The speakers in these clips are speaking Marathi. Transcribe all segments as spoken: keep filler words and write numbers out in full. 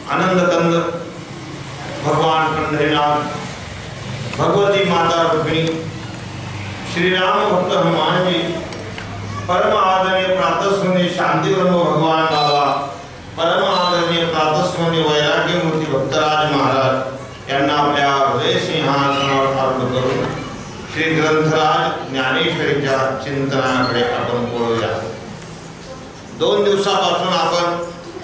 आनंद कंद भगवान पंढरीनाथ, भगवती माता रुक्मिणी, श्री राम भक्त हनुमान जी, परम आदरणीय प्रातस्मरणीय शांती ब्रह्म भगवान बाबा, परम आदरणीय प्रातस्मरणीय वैराग्य मूर्ती भक्तराज महाराज यांना आपल्या हृदय सिंहासनावर अर्पण करून श्री ग्रंथराज ज्ञानेश्वरीच्या चिंतनाकडे आपण बोलूया। दोन दिवसापासून आपण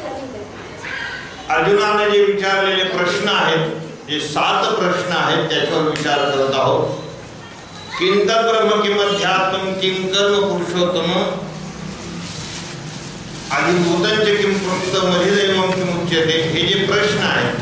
अर्जुनाने जे विचारलेले प्रश्न आहेत, जे सात प्रश्न आहेत त्याच्यावर विचार करत आहोत। किंत ब्रह्म किमध्यात्मं किं कर्म पुरुषोत्तम अधिभूतं च किं प्रोक्तम अधिदैवं किमुच्यते, हे जे प्रश्न आहेत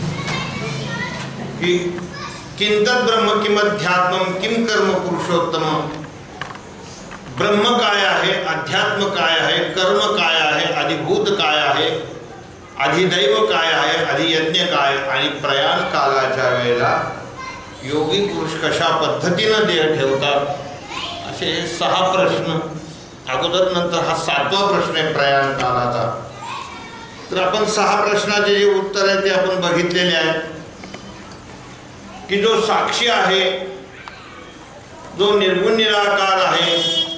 की किंत ब्रह्म किमध्यात्मं किं कर्म पुरुषोत्तम, ब्रह्म काय आहे, अध्यात्म काय आहे, कर्म काय आहे, अधिभूत काय आहे, अधिदैव काय आहे, अधियज्ञ काय, आणि प्रयाण कालाच्या वेळेला योगी पुरुष कशा पद्धतीनं देह ठेवतात, असे सहा प्रश्न अगोदर। नंतर हा सातवा प्रश्न आहे प्रयाण कालाचा। तर आपण सहा प्रश्नाचे जे उत्तर आहे ते आपण बघितलेले आहेत की जो साक्षी आहे, जो निर्गुण निराकार आहे,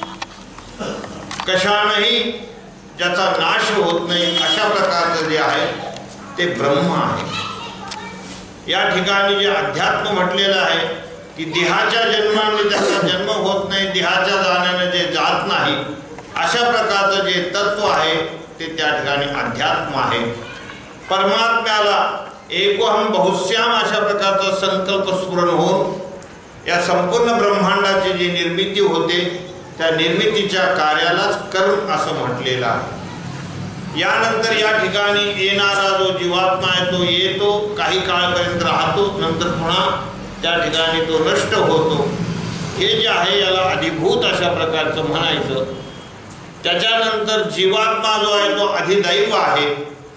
कशानंही ज्याचा नाश होत नाही, अशा प्रकारचं जे आहे ते ब्रह्म आहे। या ठिकाणी जे अध्यात्म म्हटलेलं आहे की देहाच्या जन्माने त्याचा जन्म होत नाही, देहाच्या जाण्याने जे जात नाही, अशा प्रकारचं जे तत्व आहे ते त्या ठिकाणी अध्यात्म आहे। परमात्म्याला एकोहम बहुश्याम अशा प्रकारचा संकल्प स्फुरण होऊन या संपूर्ण ब्रह्मांडाची जी निर्मिती होते त्या निर्मितीच्या कार्यालाच कर्म असं म्हटलेलं आहे। यानंतर या ठिकाणी येणारा जो जीवात्मा आहे तो येतो, काही काळपर्यंत राहतो, नंतर पुन्हा त्या ठिकाणी तो नष्ट होतो। हे जे आहे याला अधिभूत अशा प्रकारचं म्हणायचं। त्याच्यानंतर जीवात्मा जो आहे तो अधिदैव आहे,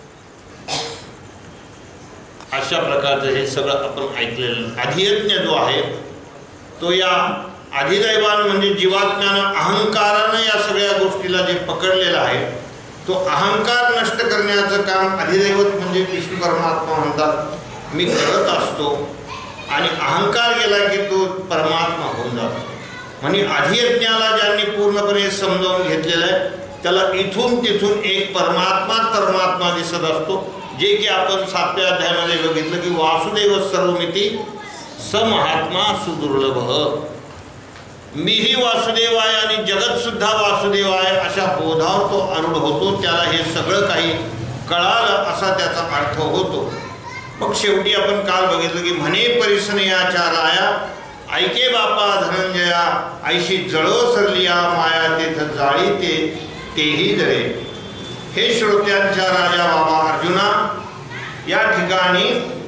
अशा प्रकारचं हे सगळं आपण ऐकलेलं। अधियज्ञ जो आहे तो या अधिदैवान म्हणजे जीवात्म्यानं अहंकारानं या सगळ्या गोष्टीला जे पकडलेलं आहे तो अहंकार नष्ट करण्याचं काम अधिदैवत म्हणजे विष्णू परमात्मा म्हणतात, मी करत असतो, आणि अहंकार गेला की तो परमात्मा होऊन जातो। म्हणजे अधियज्ञाला ज्यांनी पूर्णपणे समजावून घेतलेलं आहे त्याला इथून तिथून एक परमात्मा परमात्मा दिसत असतो, जे की आपण सातव्या अध्यायामध्ये बघितलं की वासुदेव सर्वमिती स महात्मा सुदुर्लभ, मीही वासुदेव आहे आणि जगत सुद्धा वासुदेव आहे अशा बोधावर तो आरूढ होतो। त्याला हे सगळं काही कळालं असा त्याचा अर्थ होतो। मग शेवटी आपण काल बघितलं की म्हणे परिसनयाच्या राया, ऐके बापा धनंजया, ऐशी जळो सरलिया माया तेथ जाळी ते तेही जळे। हे श्रोत्यांच्या राजा बाबा अर्जुना, या ठिकाणी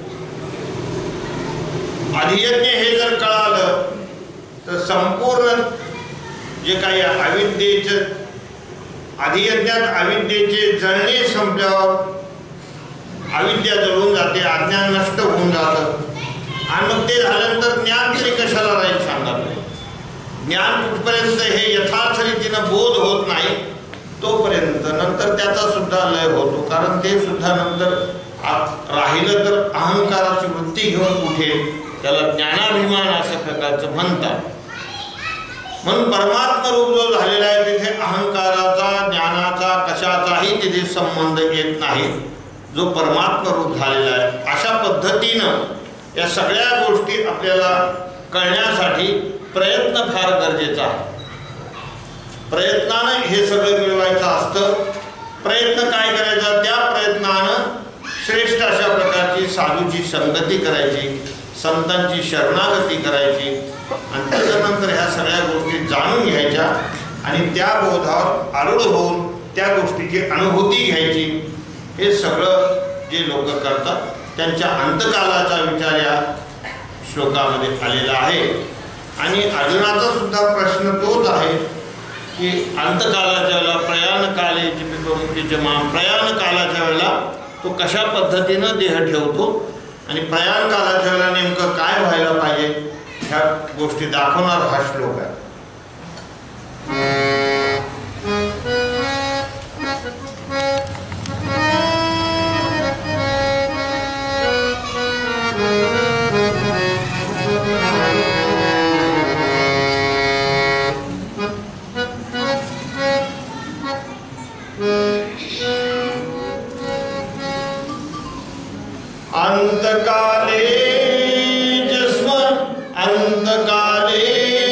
अधियज्ञ हे जर कळालं तर संपूर्ण जे काही अविद्येचं अधियज्ञात अविद्येचे जळणे संपल्यावर अविद्या जळून जाते, अज्ञान नष्ट होऊन जातं, आणि मग ते झाल्यानंतर ज्ञान तरी कशाला राहील सांगा। ज्ञान कुठपर्यंत हे यथार्थ रीतीनं बोध होत नाही तोपर्यंत नंतर त्याचा सुद्धा लय होतो, कारण ते सुद्धा नंतर राहिलं तर अहंकाराची वृत्ती घेऊन उठेल, त्याला ज्ञानाभिमान अशा प्रकारचं म्हणतात। म्हणून परमात्मा रूप जो झालेला आहे तिथे अहंकाराचा, ज्ञानाचा, कशाचाही तिथे संबंध येत नाही, जो परमात्मा रूप झालेला आहे। अशा पद्धतीनं या सगळ्या गोष्टी आपल्याला कळण्यासाठी प्रयत्न फार गरजेचा आहे। प्रयत्नानं हे सगळं मिळवायचं असतं। प्रयत्न काय करायचा, त्या प्रयत्नानं श्रेष्ठ अशा प्रकारची साधूची संगती करायची, संतांची शरणागती करायची, आणि त्याच्यानंतर ह्या सगळ्या गोष्टी जाणून घ्यायच्या आणि त्या बोधावर आरूढ होऊन त्या गोष्टीची अनुभूती घ्यायची। हे सगळं जे लोक करतात त्यांच्या अंतकालाचा विचार या श्लोकामध्ये आलेला आहे। आणि अर्जुनाचा सुद्धा प्रश्न तोच आहे की अंतकालाच्या वेळेला प्रयाण काले जिपितोमुखीचे माम, प्रयाण कालाच्या वेळेला तो कशा पद्धतीनं देह ठेवतो आणि प्रयाण कालाच्या वेळेला नेमकं काय व्हायला पाहिजे ह्या गोष्टी दाखवणार हा श्लोक आहे। अंतकाले जस्म अंतकाले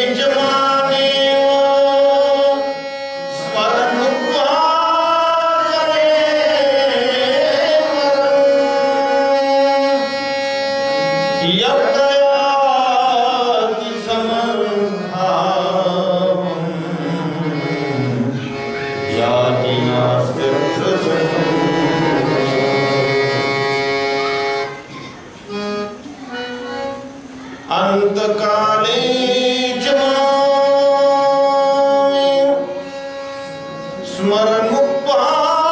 अंतकाले स्मरण मुक्ता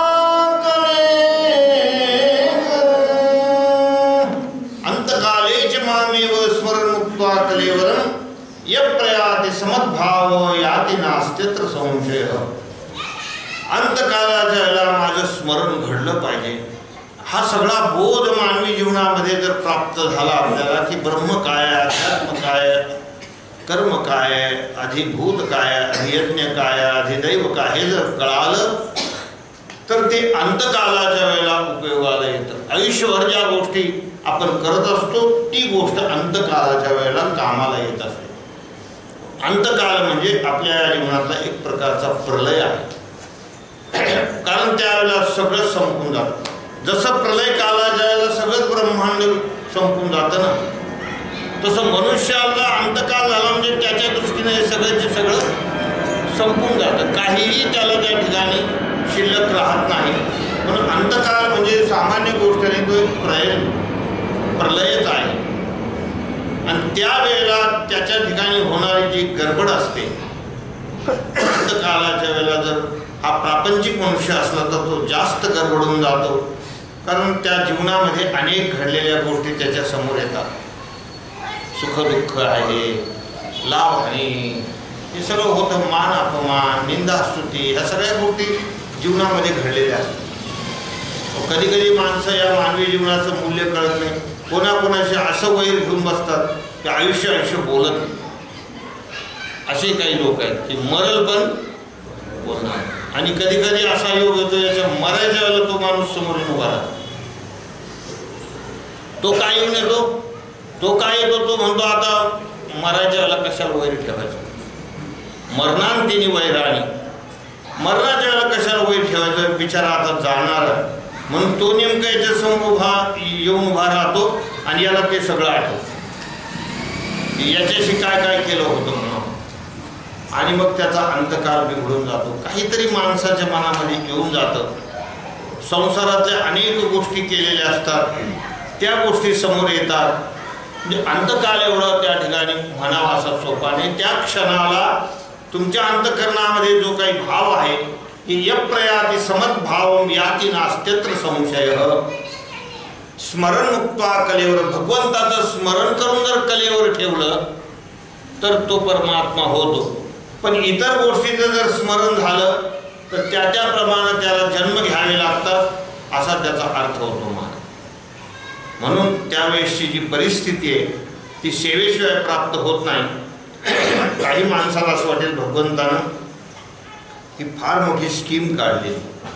अंतकाले च मामेव स्मरण मुक्त्वा कलेवरं यप्रयाति समद्भाव याति नास्त्यत्र संशय। अंतकालाच्या वेळेला माझं स्मरण घडलं पाहिजे। हा सगळा बोध मानवी जीवनामध्ये जर प्राप्त झाला आपल्याला की ब्रह्म काय आहे, अध्यात्म काय आहे, कर्म काय आहे, अधिभूत काय आहे, अधियज्ञ काय आहे, अधिदैव काय, हे जर कळालं तर ते अंतकालाच्या वेळेला उपयोगाला येतं। आयुष्यभर ज्या गोष्टी आपण करत असतो ती गोष्ट अंतकालाच्या वेळेला कामाला येत असते। अंतकाल म्हणजे आपल्या जीवनातला एक प्रकारचा प्रलय आहे, कारण त्यावेळेला सगळं संपून जातं। जसं प्रलय कालाच्या वेळेला सगळंच ब्रह्मांड संपून जातं ना, तसं मनुष्याला अंतकाल झाला म्हणजे त्याच्या दृष्टीने हे सगळ्याचे सगळं संपून जातं, काहीही त्याला त्या ठिकाणी शिल्लक राहत नाही। म्हणून अंतकाल म्हणजे सामान्य गोष्ट नाही, तो एक प्रलय प्रलयच आहे। आणि त्यावेळेला त्याच्या ठिकाणी होणारी जी गडबड असते अंतकालाच्या वेळेला, जर हा प्रापंचिक मनुष्य असला तर तो जास्त गडबडून जातो, कारण त्या जीवनामध्ये अनेक घडलेल्या गोष्टी त्याच्या समोर येतात। सुखदुःख आहे, लाभ हानी, हे सगळं होतं, मान अपमान, निंदा स्तुती, ह्या सगळ्या गोष्टी जीवनामध्ये घडलेल्या असतात। कधी कधी माणसं या मानवी जीवनाचं मूल्य कळत नाही, कोणाकोणाशी असं वैर घेऊन बसतात की आयुष्य आयुष्य बोलत नाही। असे काही लोक आहेत की मरल पण बोलणार, आणि कधी कधी असा योग येतो याच्या मरायच्या वेळेला तो माणूस समोर उभा राहतो। तो काय येऊन येतो, तो काय येतो, तो म्हणतो आता मरायच्या वेळेला कशाला वैर ठेवायचं, मरणांतिनी वैराणी, मरणाच्या वेळेला कशाला वैर ठेवायचं, बिचारा आता जाणार आहे। म्हणून तो नेमका याच्या समोर उभा येऊन उभा राहतो आणि याला ते सगळं आठवतं याच्याशी काय काय केलं होतं म्हणून, आणि मग त्याचा अंतकाल बिघडून जातो। काहीतरी माणसाच्या मनामध्ये येऊन जातं, संसारातल्या अनेक गोष्टी केलेल्या असतात त्या गोष्टी समोर येतात, म्हणजे अंतकाल एवढं त्या ठिकाणी म्हणावा असा सोपा नाही। त्या क्षणाला तुमच्या अंतःकरणामध्ये जो काही भाव आहे की यप्रयाति समद्भावं याति नास्त्यत्र संशय, स्मरण मुक्त्वा कलेवर, भगवंताचं स्मरण करून जर कलेवर ठेवलं तर तो परमात्मा होतो। पण इतर गोष्टीचं जर स्मरण झालं तर त्या त्याप्रमाणे त्याला जन्म घ्यावे लागतात असा त्याचा अर्थ होतो महाराज। म्हणून त्यावेळेसची जी परिस्थिती आहे ती सेवेशिवाय प्राप्त होत नाही। काही माणसाला असं वाटेल भगवंतानं ही फार मोठी स्कीम काढली,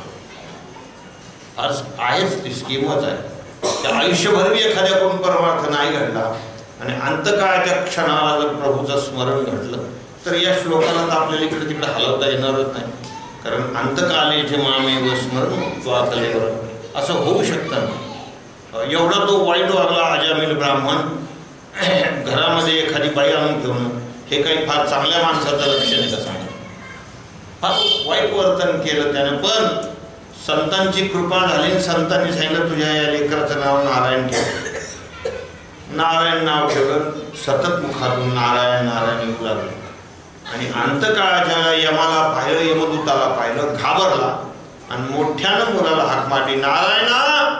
आज आहेच ती स्कीमच आहे, त्या आयुष्यभर बी एखाद्याकडून परमार्थ नाही घडला आणि अंतकाळच्या क्षणाला जर प्रभूचं स्मरण घडलं तर या श्लोकाला तर आपल्याला इकडे तिकडे हलवता येणारच नाही, कारण अंतकाले जे मामेव स्मरण मुक्त्वा कलेवर असं होऊ शकतं ना। एवढा तो वाईट वागला अजामिल ब्राह्मण, घरामध्ये एखादी बाई आणून ठेवणं हे काही फार चांगल्या माणसाचं लक्षण आहे का सांगा, फार वाईट वर्तन केलं त्याने। पण संतांची कृपा झाली, संतांनी सांगितलं तुझ्या या लेकराचं नाव नारायण ठेव, नारायण नाव ठेवलं, सतत मुखातून नारायण नारायण येऊ लागलं। आणि अंतकाळाच्या यमाला पाहिलं, यमदूताला पाहिलं, घाबरला आणि मोठ्यानं मुलाला हाक मारली, नारायणा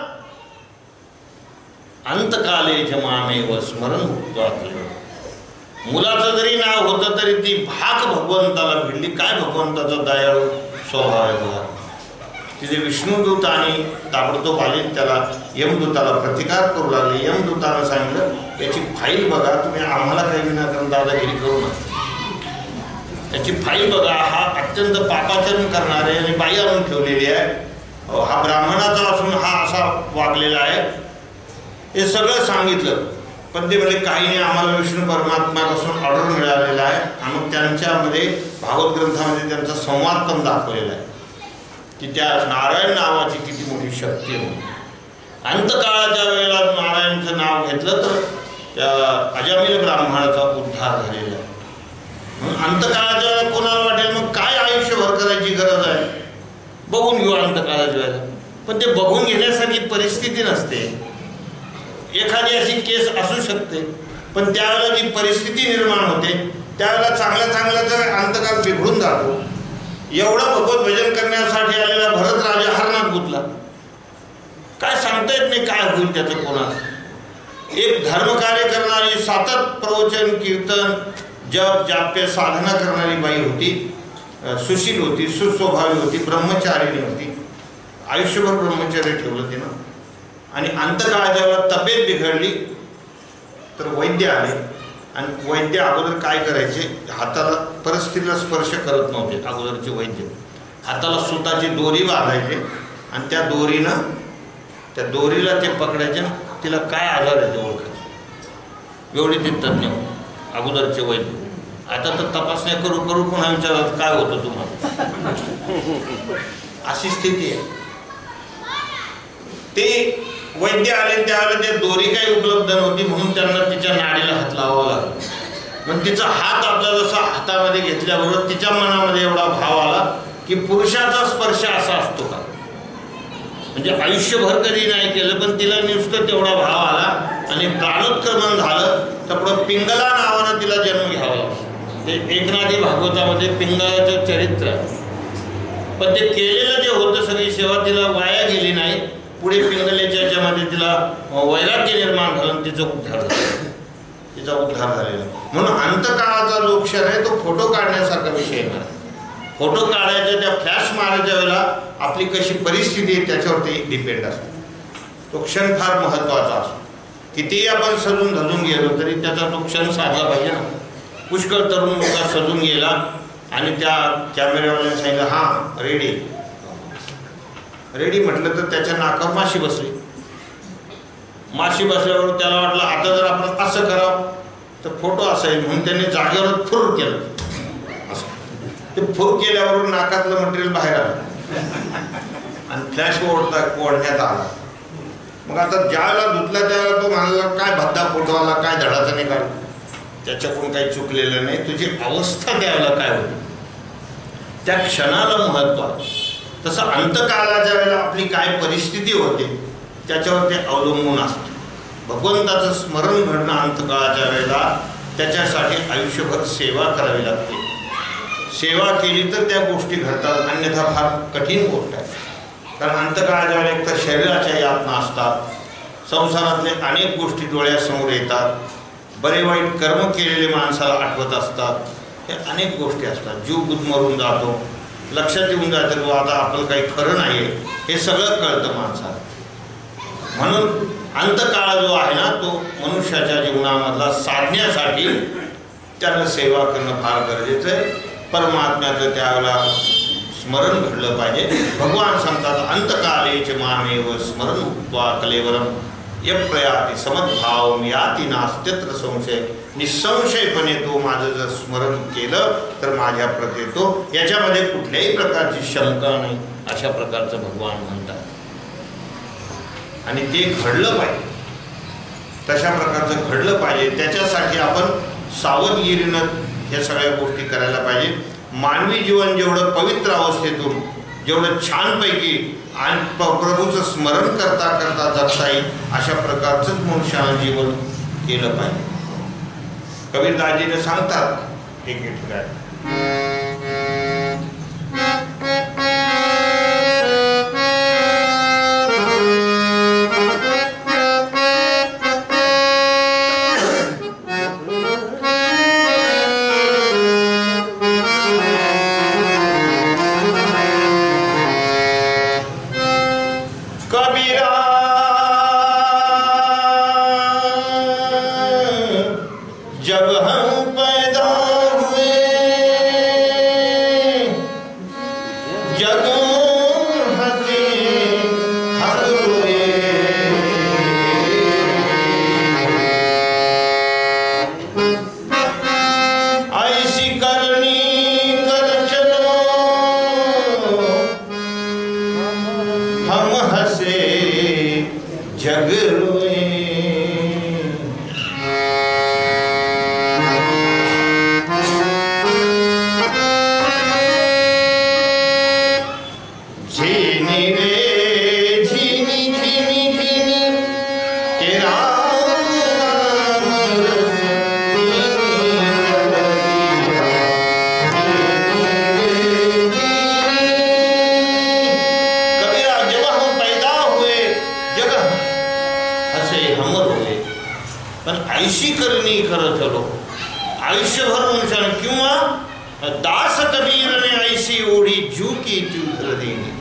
अंतकाले जमामेव स्मरण मुक्त्वा कलेवर। मुलाचं जरी नाव होतं तरी ती भाक भगवंताला भिडली। काय भगवंताचा दयाळू स्वभाव आहे बघा। तिथे विष्णुदूत आणि ताबडतोब आले, त्याला यमदूताला प्रतिकार करू लागले। यमदूतानं सांगितलं याची फाईल बघा, तुम्ही आम्हाला काही विनाकारण दादागिरी करू नका, त्याची फाईल बघा, हा अत्यंत पापाचरण करणारे आणि बाई आणून ठेवलेली आहे, हा ब्राह्मणाचा असून हा असा वागलेला आहे, हे सगळं सांगितलं. पण ते म्हणजे काही नाही, आम्हाला विष्णू परमात्म्यापासून ऑर्डर मिळालेला आहे. आणि मग त्यांच्यामध्ये भागवत ग्रंथामध्ये त्यांचा संवाद पण दाखवलेला आहे की त्या नारायण नावाची किती मोठी शक्ती आहे. अंतकाळाच्या वेळेला नारायणचं नाव घेतलं तर त्या अजामिल ब्राह्मणाचा उद्धार झालेला आहे. म्हणून अंतकाळाच्या वेळेला कोणाला वाटेल मग काय आयुष्यभर करायची गरज आहे, बघून घेऊ अंतकाळाच्या वेळेला. पण ते बघून घेण्यासाठी परिस्थिती नसते. एखादी अशी केस असू शकते, पण त्यावेळेला जी परिस्थिती निर्माण होते त्यावेळेला चांगल्या चांगल्याचा अंतकाळ बिघडून जातो. एवढं भगवत भजन करण्यासाठी आलेला भरत राजा हरणात गुंतला. काय सांगता येत नाही काय होईल त्याचं कोणाचं. एक धर्मकार्य करणारी, सातत प्रवचन कीर्तन जप जाप्य साधना करणारी बाई होती, सुशील होती, सुस्वभावी होती, ब्रह्मचारिणी होती. आयुष्यभर ब्रह्मचर्य ठेवलं तिनं. आणि अंतकाळाच्या वेळेला तब्येत बिघडली तर वैद्य आले. आणि वैद्य अगोदर काय करायचे, हाताला परिस्थितीला स्पर्श करत नव्हते. अगोदरचे वैद्य हाताला सुताची दोरी बांधायचे आणि त्या दोरीनं त्या दोरीला ते पकडायचे, तिला काय आजार आहे ते ओळखायचे. एवढे ते तज्ज्ञ अगोदरचे वैद्य. आता तर तपासण्या करू करू पुन्हा विचारत काय होतं तुम्हाला, अशी स्थिती आहे. ते वैद्य आले त्यावेळेला ते दोरी काही उपलब्ध नव्हती, म्हणून त्यांना तिच्या नाडीला हात लावावा लागला. पण तिचा हात आपला जसा हातामध्ये घेतल्याबरोबर तिच्या मनामध्ये एवढा भाव आला की पुरुषाचा स्पर्श असा असतो का, म्हणजे आयुष्यभर कधी नाही केलं पण तिला नुसतं तेवढा भाव आला आणि प्राणोत्क्रमण झालं. तर पुढं पिंगला नावानं तिला जन्म घ्यावा लागला. ते एकनाथी भागवतामध्ये पिंगलाचं चरित्र आहे. पण ते केलेलं जे होतं सगळी सेवा तिला वाया गेली नाही. पुढे पिंगलेच्या याच्यामध्ये तिला वैराग्य निर्माण झालं, तिचा उद्धार झाला तिचा उद्धार झालेला. म्हणून अंतकाळाचा जो क्षण आहे तो फोटो काढण्यासारखा विषय नाही. फोटो काढायच्या त्या फ्लॅश मारायच्या वेळेला आपली कशी परिस्थिती आहे त्याच्यावरती डिपेंड असतो. तो क्षण फार महत्त्वाचा असतो. कितीही आपण सजून धजून गेलो तरी त्याचा तो क्षण साधला पाहिजे ना. पुष्कळ तरुण मुलगा सजून गेला आणि त्या कॅमेऱ्यावाल्याने सांगितलं हां रेडी रेडी म्हटलं तर त्याच्या नाकावर माशी बसली. माशी बसल्यावर त्याला वाटलं आता जर आपण असं करावं तर फोटो असेल, म्हणून त्याने जागेवर फुर केलं. असं ते फुर केल्यावर नाकातलं मटेरियल बाहेर आलं आणि फ्लॅश ओढता ओढण्यात आला. मग आता ज्यावेळेला धुतला त्यावेळेला तो म्हणाला काय भद्दा फोटो आला, काय धडाचा निकाल, त्याच्याकडून काही चुकलेलं नाही. तुझी अवस्था त्यावेळेला काय होती त्या क्षणाला महत्त्व आहे. तसं अंतकाळाच्या वेळेला आपली काय परिस्थिती होते त्याच्यावर ते अवलंबून असते. भगवंताचं स्मरण घडणं अंतकाळाच्या वेळेला त्याच्यासाठी आयुष्यभर सेवा करावी लागते. सेवा केली तर त्या गोष्टी घडतात, अन्यथा फार कठीण गोष्ट आहे. कारण अंतकाळाच्या वेळेला एक तर शरीराच्या यातना असतात, संसारातले अनेक गोष्टी डोळ्यासमोर येतात, बरे वाईट कर्म केलेले माणसाला आठवत असतात, हे अनेक गोष्टी असतात. जीव गुदमरून जातो, लक्षात येऊन जातं की आता आपलं काही खरं नाही आहे, हे सगळं कळतं माणसाला. म्हणून अंतकाळ जो आहे ना तो मनुष्याच्या जीवनामधला साधण्यासाठी त्यानं सेवा करणं फार गरजेचं आहे. परमात्म्याचं त्यावेळेला स्मरण घडलं पाहिजे. भगवान सांगतात अंतकालेच मामेव स्मरण उक्त्वा कलेवरम यप्रयाति समद्भाव याति नास्त्यत्र संशय. निसंशयपणे तो माझं जर स्मरण केलं तर माझ्या प्रत येतो, याच्यामध्ये कुठल्याही प्रकारची शंका नाही, अशा प्रकारचं भगवान म्हणतात. आणि ते घडलं पाहिजे, तशा प्रकारचं घडलं पाहिजे. त्याच्यासाठी आपण सावधगिरीनं ह्या सगळ्या गोष्टी करायला पाहिजे. मानवी जीवन जेवढं पवित्र अवस्थेतून जेवढं छानपैकी आणि प्रभूचं स्मरण करता करता जगता येईल अशा प्रकारचंच मनुष्यानं जीवन केलं पाहिजे. कबीरदासजीने सांगतात एक एक ठिकाणी जब हम पैदा हुए जग रोए झीनी रे झीनी झीनी झीनी तेरा ऐशी करणी खरं चलो आयुष्यभर उंचाण किंवा दास कबीरने ऐशी ओढी जू की तू देणी.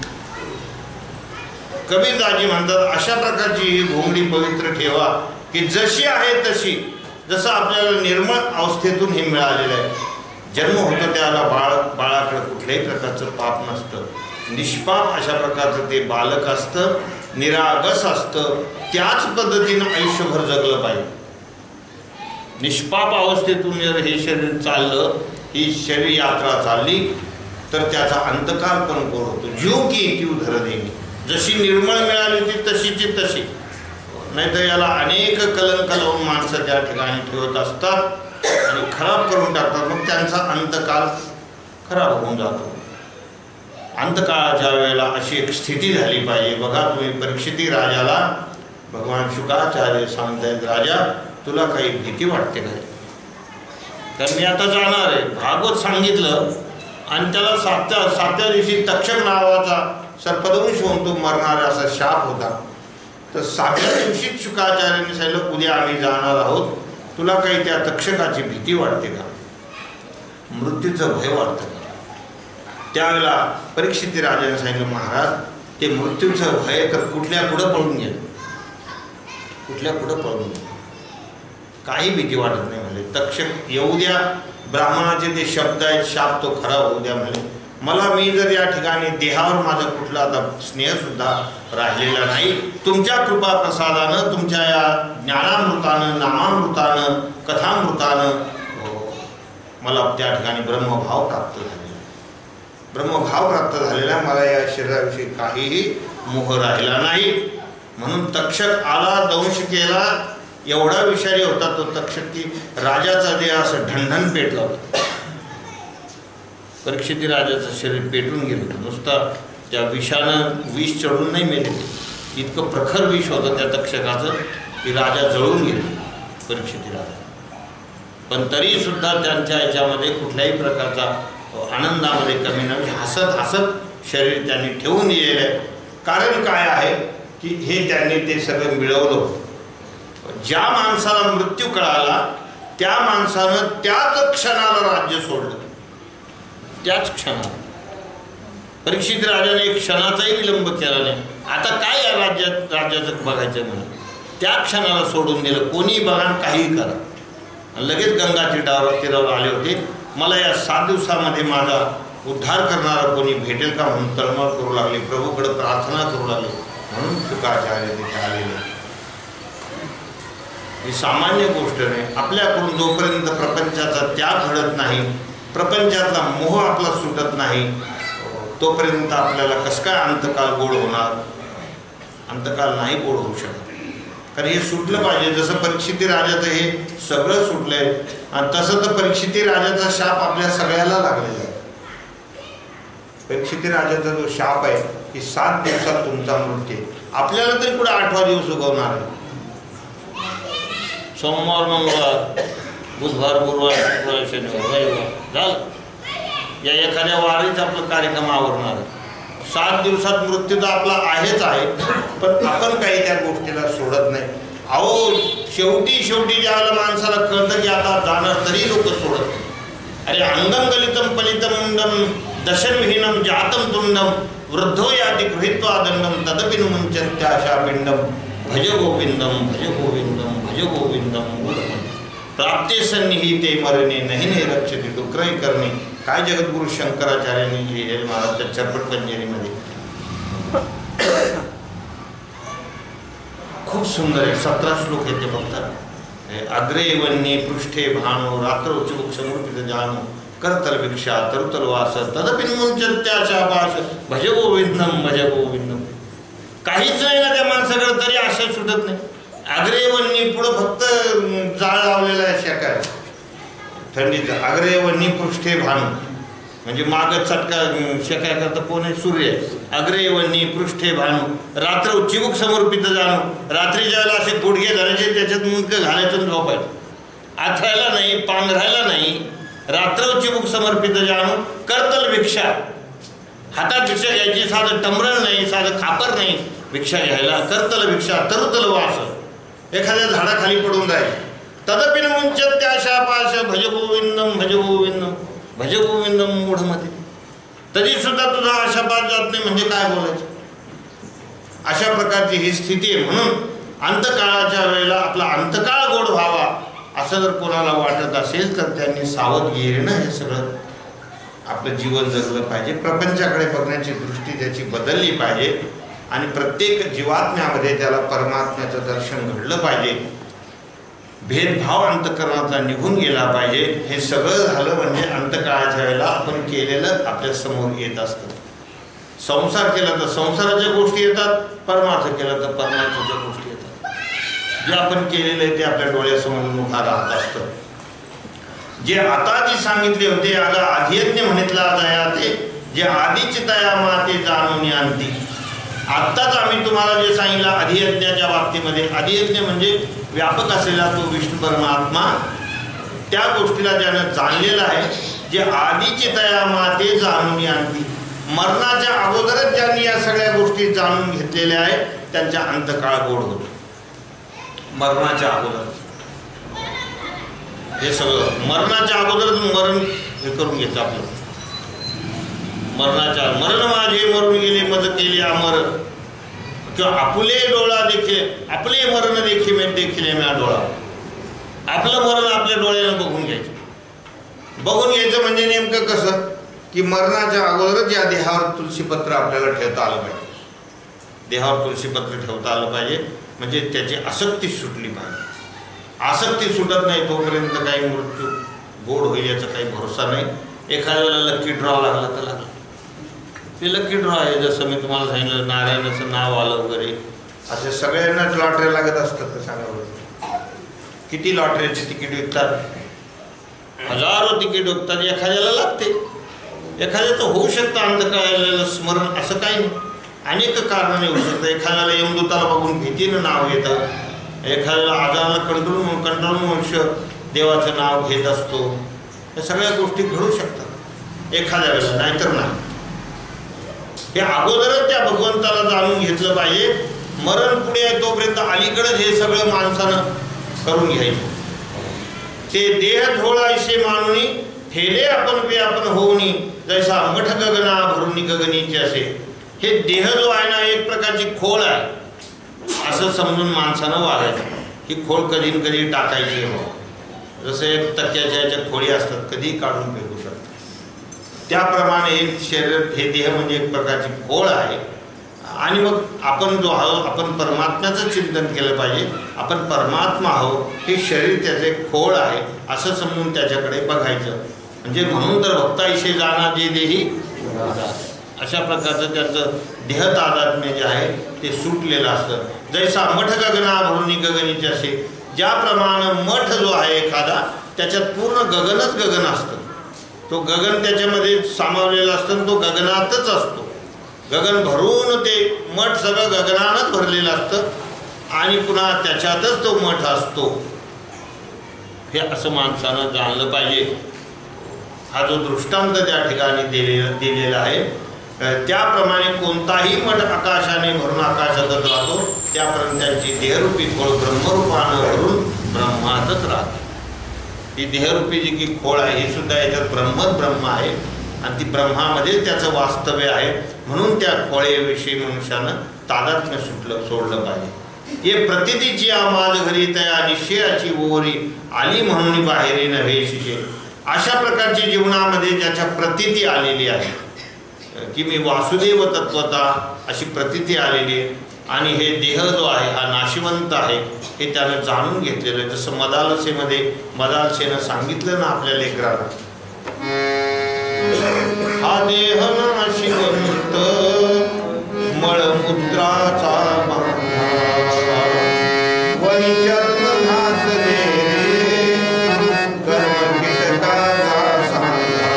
कबीरदाजी म्हणतात अशा प्रकारची ही घोंगडी पवित्र ठेवा की जशी आहे तशी, जसं आपल्याला निर्मळ अवस्थेतून हे मिळालेलं आहे. जन्म होतो त्याला बाळ बाळाकडे कुठल्याही प्रकारचं पाप नसतं, निष्पाप अशा प्रकारचं ते बालक असतं, निरागस असतं. त्याच पद्धतीनं आयुष्यभर जगलं पाहिजे. निष्पाप अवस्थेतून जर हे शरीर चाललं, ही शरीर यात्रा चालली तर त्याचा अंतकाल पण कोण होतो. जीव की तीव धर देणी, जशी निर्मळ मिळाली ती तशीची तशी. नाहीतर याला अनेक कलंक लावून माणसं त्या ठिकाणी ठेवत असतात आणि खराब करून टाकतात. मग त्यांचा अंतकाल खराब होऊन जातो. अंतकाळाच्या वेळेला अशी एक स्थिती झाली पाहिजे. बघा तुम्ही परीक्षिती राजाला भगवान शुकाचार्य सांगतायत, राजा तुला काही भीती वाटते का? तर मी आता जाणार आहे. भागवत सांगितलं आणि त्याला सातव्या सातव्या दिवशी तक्षक नावाचा सर्पदंश होऊन तो मरणारा असा शाप होता. तर सातव्या दिवशीच शुकाचार्यांनी सांगितलं उद्या आम्ही जाणार आहोत, तुला काही त्या तक्षकाची भीती वाटते का? मृत्यूचं भय वाटतं का? त्यावेळेला परीक्षिती राजाने सांगितलं महाराज ते मृत्यूचं भय तर कुठल्या पुढं पळून गेलं, कुठल्या पुढं पळून गेलं, काही भीती वाटत नाही म्हणजे. तक्षक येऊ द्या, ब्राह्मणाचे ते शब्द आहेत, शाप तो खरा होऊ द्या म्हणजे. मला मी जर या ठिकाणी देहावर माझा कुठला आता स्नेहसुद्धा राहिलेला नाही. तुमच्या कृपा प्रसादानं, तुमच्या या ज्ञानामृतानं, नामामृतानं, कथामृतानं मला त्या ठिकाणी ब्रह्मभाव प्राप्त झालेला. ब्रह्मभाव प्राप्त झालेला मला या शरीराविषयी काहीही मोह राहिला नाही. म्हणून तक्षक आला, दंश केला. एवढा विषारी होता तो तक्षक की राजाचा देह असं ढणढण पेटला होता. परीक्षिती राजाचं शरीर पेटून गेलं होतं. नुसता त्या विषानं विष चढून नाही मेले, इतकं प्रखर विष होतं त्या तक्षकाचं की राजा जळून गेले परीक्षिती राजा. पण तरीसुद्धा त्यांच्या याच्यामध्ये कुठल्याही प्रकारचा आनंदामध्ये कमी नाही. हसत हसत शरीर त्यांनी ठेवून दिलेलं आहे. कारण काय आहे की हे त्यांनी ते सगळं मिळवलं. ज्या माणसाला मृत्यू कळाला त्या माणसानं त्याच क्षणाला राज्य सोडलं, त्याच क्षणाला. परीक्षित राजाने एक क्षणाचाही विलंब केला नाही. आता काय या राज्यात राज्याचं बघायचं म्हणून त्या क्षणाला सोडून दिलं. कोणी बघा काहीही करा. लगेच गंगा तीरावर तीरावर आले होते. मला या सात दिवसामध्ये माझा उद्धार करणारा कोणी भेटेल का म्हणून तळमळ करू लागले, प्रभूकडे प्रार्थना करू लागले. म्हणून शुकाचार्य तिथे आलेले. ही सामान्य गोष्ट नाही. आपल्याकडून जोपर्यंत प्रपंचाचा त्याग घडत नाही, प्रपंचातला मोह आपला सुटत नाही, तोपर्यंत आपल्याला कसं काय अंतकाल गोड होणार? अंतकाल नाही गोड होऊ शकत. कारण हे सुटलं पाहिजे. जसं परीक्षिती राजाचं हे सगळं सुटलंय आणि तसं तर परीक्षिती राजाचा शाप आपल्या सगळ्याला लागलेला आहे. परीक्षिती राजाचा जो शाप आहे की सात दिवसात तुमचा मृत्यू, आपल्याला तरी कुठे आठवा दिवस उगवणार आहे? सोमवार, मंगळवार, बुधवार, गुरुवार, शुक्रवार, शनिवार, रविवार झालं. या एखाद्या वारीच आपलं कार्यक्रम आवरणार आहे. सात दिवसात मृत्यू तर आपला आहेच आहे, पण आपण काही त्या गोष्टीला सोडत नाही. अहो शेवटी शेवटी ज्यावेळेला माणसाला कळतं की आता जाणार तरी लोक सोडत नाही. अरे अंगम गलितम पलितम मुंडम दशनविहीनम जातम तुंडम वृद्धो याति गृहीत्वा दंडम तदपि नुमुंचत्याशा पिंडम भज गोविंदम भज गोविंदम भज गोविंदम प्राप्ते सन्निहिते मरणे नहीं ने रक्षते डुक्रय करणे. काय जगद्गुरु शंकराचार्यांनी लिहिलेले महाराजच्या चरपट पंजरीमध्ये खूप सुंदर आहे. सतरा श्लोक आहेत ते बघतात. अग्रे वन्ये पृष्ठे भानो रात्र उच्च समर्पित जानो करतल भिक्षा तरुतल वास तदपि नुमुंचत्याशा पाश भज गोविंदम भज गोविंदम. काहीच नाही ना त्या माणसाकडे तरी आशा सुटत नाही. आग्रेवन्नी पुढं फक्त जाळ लावलेला आहे शेका थंडीचा. आग्रेवन्नी पृष्ठे भानू म्हणजे मागं चटका शेका करता कोण आहे? सूर्य. अग्रेवन्नी पृष्ठे भानू रात्र चिबूक समर्पित जाणू. रात्री ज्यावेळेला असे गुडघे धरायचे त्याच्यात मुंडकं घालायचं झोपायचं. आथरायला नाही, पांघरायला नाही. रात्र चिबूक समर्पित जाणू. करतल भिक्षा हातात भिक्षा घ्यायची. साधं टमरळ नाही, साधं खापर नाही भिक्षा घ्यायला. करतल भिक्षा तरुतल वास एखाद्या झाडाखाली पडून जायचं. तदपिन मुंचत त्या शापाश भज गोविंदम भज गोविंदम भज गोविंदम मूढमते. तरी सुद्धा तुझा आशापात जात नाही म्हणजे काय बोलायचं? अशा प्रकारची ही स्थिती आहे. म्हणून अंतकाळाच्या वेळेला आपला अंतकाळ गोड व्हावा असं जर कोणाला वाटत असेल तर त्यांनी सावधगिरीनं हे सगळं आपलं जीवन जगलं पाहिजे. प्रपंचाकडे बघण्याची दृष्टी त्याची बदलली पाहिजे आणि प्रत्येक जीवात्म्यामध्ये त्याला परमात्म्याचं दर्शन घडलं पाहिजे. भेदभाव अंतःकरणातला निघून गेला पाहिजे. हे सगळं झालं म्हणजे अंतकाळाच्या वेळेला आपण केलेलं आपल्या समोर येत असतं. संसार केला तर संसाराच्या गोष्टी येतात, परमार्थ केला तर परमार्थाच्या गोष्टी येतात. जे आपण केलेलं आहे ते आपल्या डोळ्यासमोर उभा राहत असतं. जे आता जे सांगितले होते अगं आधियज्ञ म्हणितला दया ते जे आधीच तया माते जाणून आणती. आत्ताच आम्ही तुम्हाला जे सांगितलं अधियज्ञाच्या बाबतीमध्ये, अधियज्ञ म्हणजे व्यापक असलेला तो विष्णू परमात्मा, त्या गोष्टीला ज्यानं जाणलेलं आहे. जे आधीची तया माते जाणून आणती. मरणाच्या अगोदरच ज्यांनी या सगळ्या गोष्टी जाणून घेतलेल्या आहेत त्यांच्या अंतकाळ गोड होतो. मरणाच्या अगोदर हे सगळं मरणाच्या अगोदरच मरण हे करून घेतं आपलं. मरणाच्या मरण माझे मरून गेले मज केले अमर किंवा आपुले डोळा देखील आपले मरण देखील मी देखील म्या डोळा. आपलं मरण आपल्या डोळ्यानं बघून घ्यायचं. बघून घ्यायचं म्हणजे नेमकं कसं की मरणाच्या अगोदरच या देहावर तुलसीपत्र आपल्याला ठेवता आलं पाहिजे. देहावर तुलसीपत्र ठेवता आलं पाहिजे म्हणजे त्याची आसक्ती सुटली पाहिजे. आसक्ती सुटत नाही तोपर्यंत काही मृत्यू गोड होईल याचा काही भरोसा नाही. एखाद्या वेळेला लक्की ड्रॉ लागला तर लागला. ते लक्की ड्रॉ आहे. जसं मी तुम्हाला सांगितलं नारायणाचं नाव आलं वगैरे असे सगळ्यांनाच लॉटरी लागत असतात तर सांगा बरं. किती लॉटरीचे तिकीट विकतात? हजारो तिकीट विकतात. एखाद्याला लागते, एखाद्याचं होऊ शकतं अंतकाळाला स्मरण असं काही नाही. अनेक कारणाने होऊ शकतं. एखाद्याला यमदूताला बघून भीतीनं नाव येतं. एखाद्याला आजाराला कंटाळून कंटाळून मनुष्य देवाचं नाव घेत असतो. या सगळ्या गोष्टी घडू शकतात एखाद्या वेळेला, नाहीतर नाही. हे अगोदरच त्या भगवंताला जाणून घेतलं पाहिजे. मरण पुढे आहे तोपर्यंत अलीकडंच हे सगळं माणसानं करून घ्यायचं. ते देह झोळायसे मानुनी ठेले आपण पे आपण होऊनी जैसा मठ गगना भरुनी गगनीचे असे. हे देह जो आहे ना एक प्रकारची खोळ आहे असं समजून माणसानं वागायचं. ही खोळ कधी कधी टाकायची हो. जसे तक्क्याच्या याच्या खोळी असतात कधी काढून फेकू शकतात. त्याप्रमाणे एक शरीर हे देह म्हणजे एक प्रकारची खोळ आहे. आणि मग आपण जो आहोत आपण परमात्म्याचं चिंतन केलं पाहिजे. आपण परमात्मा आहोत, हे शरीर त्याचे खोळ आहे असं समजून त्याच्याकडे बघायचं. म्हणजे म्हणून तर भक्ताईशे जाणा जे देही अशा प्रकारचं त्यांचं देह तादात्म्य जे आहे ते सुटलेलं असतं. जैसा मठ गगना भरुनी गगनीचे असे. ज्याप्रमाणे मठ जो आहे एखादा त्याच्यात पूर्ण गगनच गगन असतं. तो गगन त्याच्यामध्ये सामावलेला असतं. तो गगनातच असतो. गगन भरून ते मठ सगळं गगनानंच भरलेलं असतं आणि पुन्हा त्याच्यातच तो मठ असतो. हे असं माणसानं जाणलं पाहिजे. हा जो दृष्टांत त्या ठिकाणी दिलेला दिलेला आहे त्याप्रमाणे कोणताही मठ आकाशाने भरून आकाशातच राहतो. त्यापर्यंत त्यांची देहरूपी खोळ ब्रह्मरूपानं भरून ब्रह्मातच राहते. ती देहरूपी जी की खोळ आहे ही सुद्धा याच्यात ब्रह्मच ब्रह्म आहे आणि ती ब्रह्मामध्ये त्याचं वास्तव्य आहे. म्हणून त्या खोळेविषयी मनुष्यानं तादात्म्य सुटलं सोडलं पाहिजे. हे प्रतितीची माझ घरी तया निश्चयाची ओरी आली म्हणून बाहेरी नव्हे शिशे. अशा प्रकारची जीवनामध्ये ज्याच्या प्रतीती आलेली आहे की मी वासुदेव तत्वता अशी प्रतीती आलेली आहे आणि हे देह जो आहे हा नाशिवंत आहे हे त्यानं जाणून घेतलेलं आहे. जसं मदालसेमध्ये मदालसेनं सांगितलं ना आपल्या लेकराला, हा देह नाशिवंत मळमूत्राचा बांधा वंचन घातले कर्म कीटकाचा सांधा